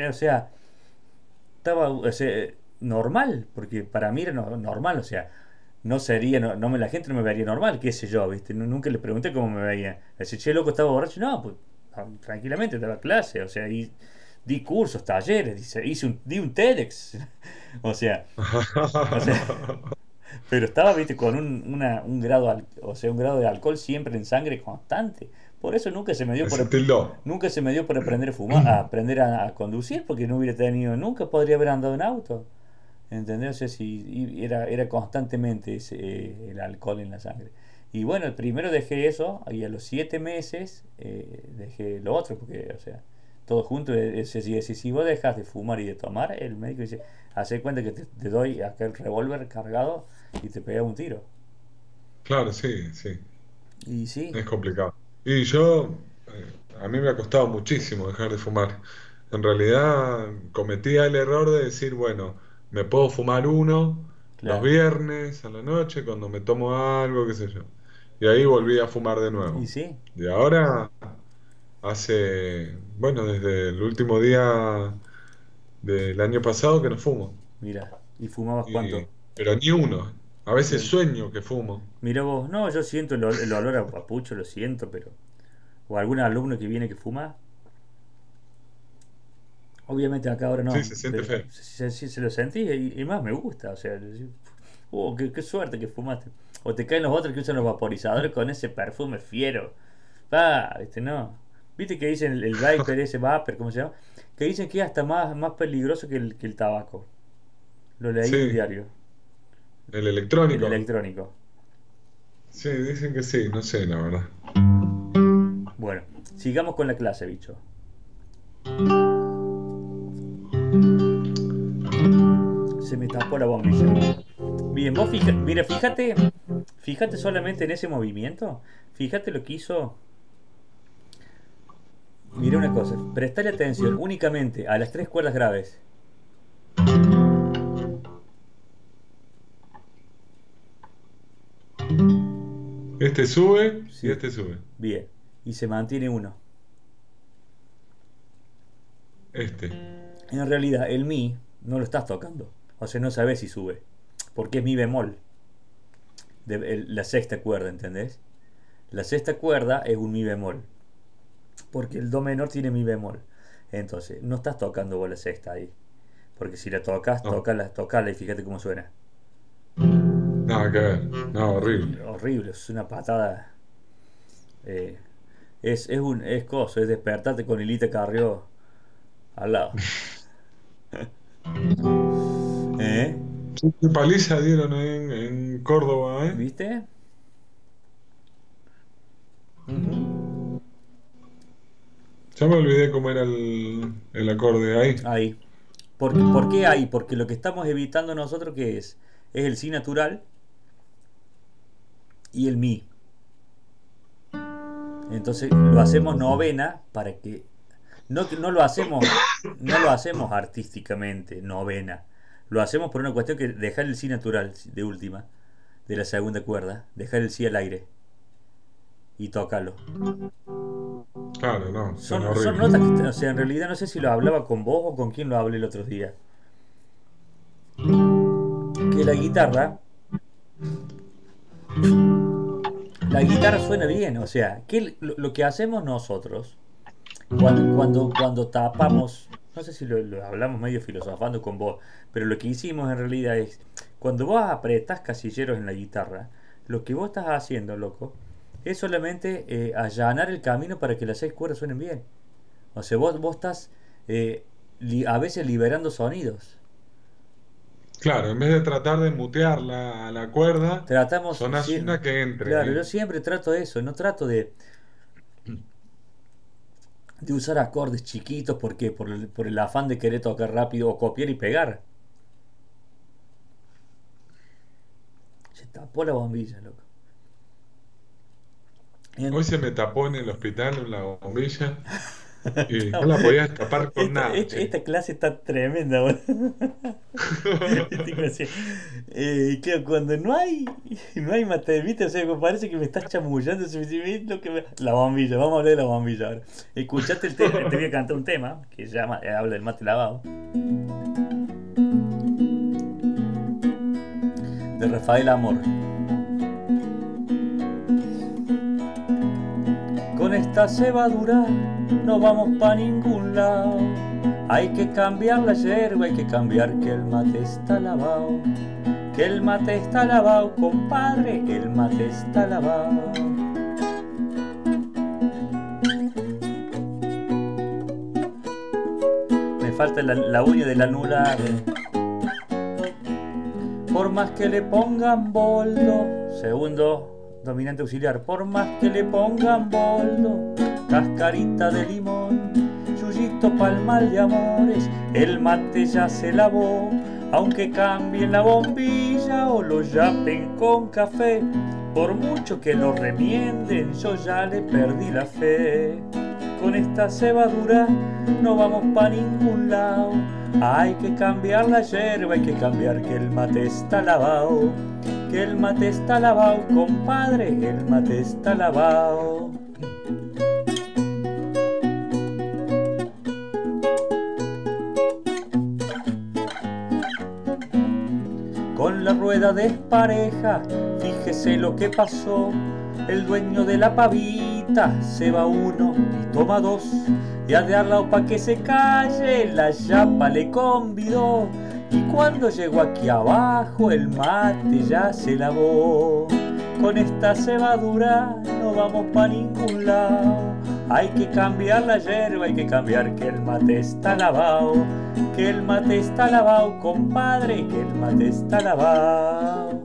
estaba normal, porque para mí era normal, o sea, no sería, la gente no me vería normal, qué sé yo, ¿viste? Nunca le pregunté cómo me veía. Le decía, che, loco, estaba borracho. No, pues tranquilamente daba clase, o sea, y di cursos, talleres, di un TEDx, o sea, o sea, pero estaba, viste, con un grado, o sea, un grado de alcohol siempre en sangre constante. Por eso Decítelo. nunca se me dio por aprender a fumar, a aprender a conducir, porque no hubiera tenido, nunca podría haber andado en auto. ¿Entendés? O sea, era constantemente el alcohol en la sangre. Y bueno, primero dejé eso y a los 7 meses dejé lo otro, porque, o sea, todo junto. Si vos dejas de fumar y de tomar, el médico dice, hace cuenta que te doy acá el revólver cargado y te pega un tiro. Claro, sí, sí, Y sí, es complicado. Y yo, a mí me ha costado muchísimo dejar de fumar. En realidad cometía el error de decir, bueno, me puedo fumar uno los claro. viernes a la noche cuando me tomo algo, qué sé yo. Y ahí volví a fumar de Y nuevo. sí, Y ahora bueno, desde el último día del año pasado que no fumo. mira, ¿y fumabas cuánto? Pero ni uno. A veces Bien. sueño que fumo. Mira vos, no, yo siento el olor a papucho, lo siento, pero... O algún alumno que viene que fuma. Obviamente acá ahora Sí, no, se siente pero feo. se lo sentí y más me gusta. O sea, decir, qué suerte que fumaste. O te caen los otros que usan los vaporizadores con ese perfume fiero. Viste, no. Viste que dicen el Viper, ese Vapor, ¿cómo se llama? Que dicen que es hasta más peligroso que el tabaco. Lo leí en un Sí, diario, el el electrónico. electrónico. Sí, dicen que sí, no sé, la verdad. Bueno, sigamos con la clase, bicho. Se me tapó la bombilla. Bien, mira, fíjate solamente en ese movimiento. Fíjate lo que hizo. Mira una cosa, prestale atención únicamente a las 3 cuerdas graves. Este sube y Sí, este sube. bien. Y se mantiene uno. Este. En realidad, el mi no lo estás tocando. O sea, no sabes si sube. Porque es mi bemol. La sexta cuerda, ¿entendés? La sexta cuerda es un mi bemol. Porque el do menor tiene mi bemol. Entonces, no estás tocando vos la sexta ahí. Porque si la tocas, No, tocala y fíjate cómo suena. nada que ver. No, horrible. Horrible, es una patada. eh, es coso, es despertarte con Hilita Carrió al lado. ¿Eh? ¿Qué paliza dieron en Córdoba, eh? ¿Viste? Ujú. Ya me olvidé cómo era el acorde ahí. Ahí. ¿Por qué ahí? Porque lo que estamos evitando nosotros que es el si natural y el mi. Entonces lo hacemos novena para que no lo hacemos artísticamente novena. Lo hacemos por una cuestión que dejar el si natural de última, de la segunda cuerda, dejar el si al aire y tócalo. Claro, no, suena Son horrible. notas que, o sea, en realidad no sé si lo hablaba con vos o con quién lo hablé el otro día. que la guitarra suena bien, o sea, lo que hacemos nosotros cuando tapamos, no sé si lo hablamos medio filosofando con vos, pero lo que hicimos en realidad es, cuando vos apretás casilleros en la guitarra, lo que vos estás haciendo, loco, es solamente allanar el camino para que las seis cuerdas suenen bien. O sea, vos estás a veces liberando sonidos. Claro, en vez de tratar de mutearla a la cuerda, Tratamos, sonás sí, una que entre claro, yo ahí. siempre trato de eso, no trato de usar acordes chiquitos porque por el afán de querer tocar rápido o copiar y pegar. Se tapó la bombilla, loco. Hoy En- se me tapó en el hospital una bombilla y no la podía tapar con nada, che. esta clase está tremenda, boludo. Esta clase, claro, cuando no hay mate, ¿viste? O sea, me parece que me estás chamullando. La bombilla, vamos a hablar de la bombilla ahora. Escuchaste el tema, te voy a cantar un tema que se llama, habla del mate lavado, de Rafael Amor. Con esta cebadura no vamos pa' ningún lado. Hay que cambiar la yerba, hay que cambiar que el mate está lavado. Que el mate está lavado, compadre, que el mate está lavado. Me falta la uña del anular. Por más que le pongan boldo, segundo dominante auxiliar, por más que le pongan boldo, cascarita de limón, yuyito pa'l mal de amores, el mate ya se lavó, aunque cambien la bombilla o lo yapen con café, por mucho que lo remienden, yo ya le perdí la fe. Con esta cebadura no vamos pa' ningún lado. Hay que cambiar la yerba, hay que cambiar que el mate está lavado. Que el mate está lavado, compadre, el mate está lavado. Con la rueda despareja, fíjese lo que pasó. El dueño de la pavita se va uno y toma dos. Y al de al lado pa' que se calle, la chapa le convidó. Y cuando llegó aquí abajo, el mate ya se lavó. Con esta cebadura no vamos pa' ningún lado. Hay que cambiar la yerba, hay que cambiar que el mate está lavado. Que el mate está lavado, compadre, que el mate está lavado.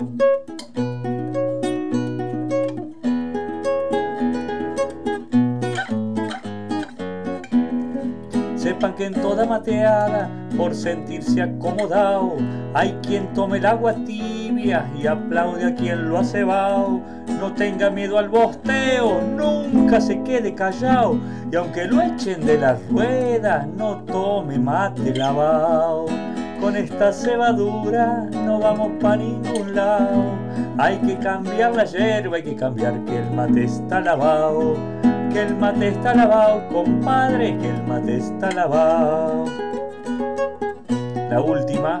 Sepan que en toda mateada, por sentirse acomodado, hay quien tome el agua tibia y aplaude a quien lo ha cebado. No tenga miedo al bosteo, nunca se quede callado, y aunque lo echen de las ruedas, no tome mate lavado. Con esta cebadura no vamos pa' ningún lado. Hay que cambiar la yerba, hay que cambiar que el mate está lavado. Que el mate está lavado, compadre, que el mate está lavado. La última.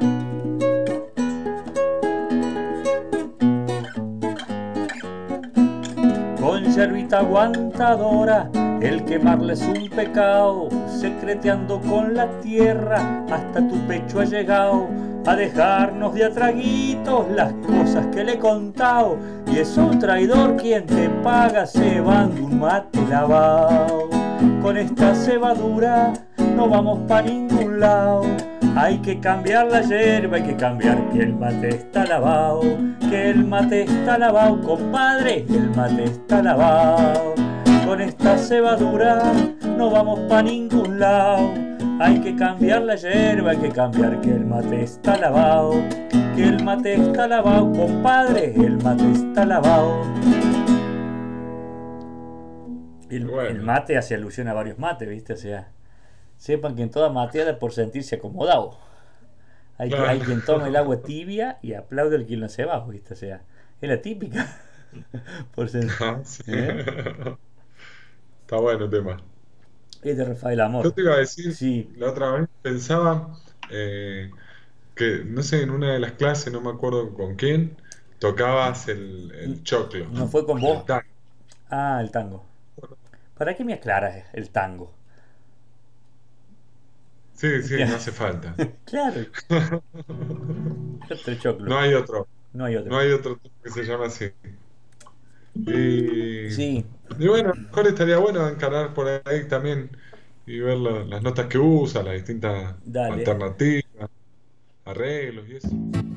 Con yerbita aguantadora, el quemarle es un pecado, secreteando con la tierra, hasta tu pecho ha llegado, a dejarnos de a traguitos las cosas que le he contado, y es un traidor quien te paga cebando un mate lavado. Con esta cebadura no vamos pa' ningún lado. Hay que cambiar la yerba, hay que cambiar que el mate está lavado. Que el mate está lavado, compadre, el mate está lavado. Con esta cebadura no vamos pa' ningún lado. Hay que cambiar la yerba, hay que cambiar que el mate está lavado. Que el mate está lavado, compadre, el mate está lavado. El Bueno, mate hace alusión a varios mates, ¿viste? O sea, sepan que en toda mateada por sentirse acomodado. Hay claro. quien toma el agua tibia y aplaude al quien lo se va, ¿viste? O sea, es la típica. Por sen- Ah, sí. ¿Eh? Está bueno el tema. Es de Rafael Yo Amor. te iba a decir, Sí, la otra vez pensaba, eh, que, no sé, en una de las clases, no me acuerdo con quién, tocabas el choclo, ¿No fue con el vos? tango. Ah, el tango. ¿Para qué me aclaras el tango? Sí, sí, no Claro, hace falta. claro, otro choclo. No hay otro, No hay otro. no hay otro que se llame así. Y, Sí, y bueno, a lo mejor estaría bueno encarar por ahí también y ver las notas que usa, las distintas dale. alternativas, arreglos y eso.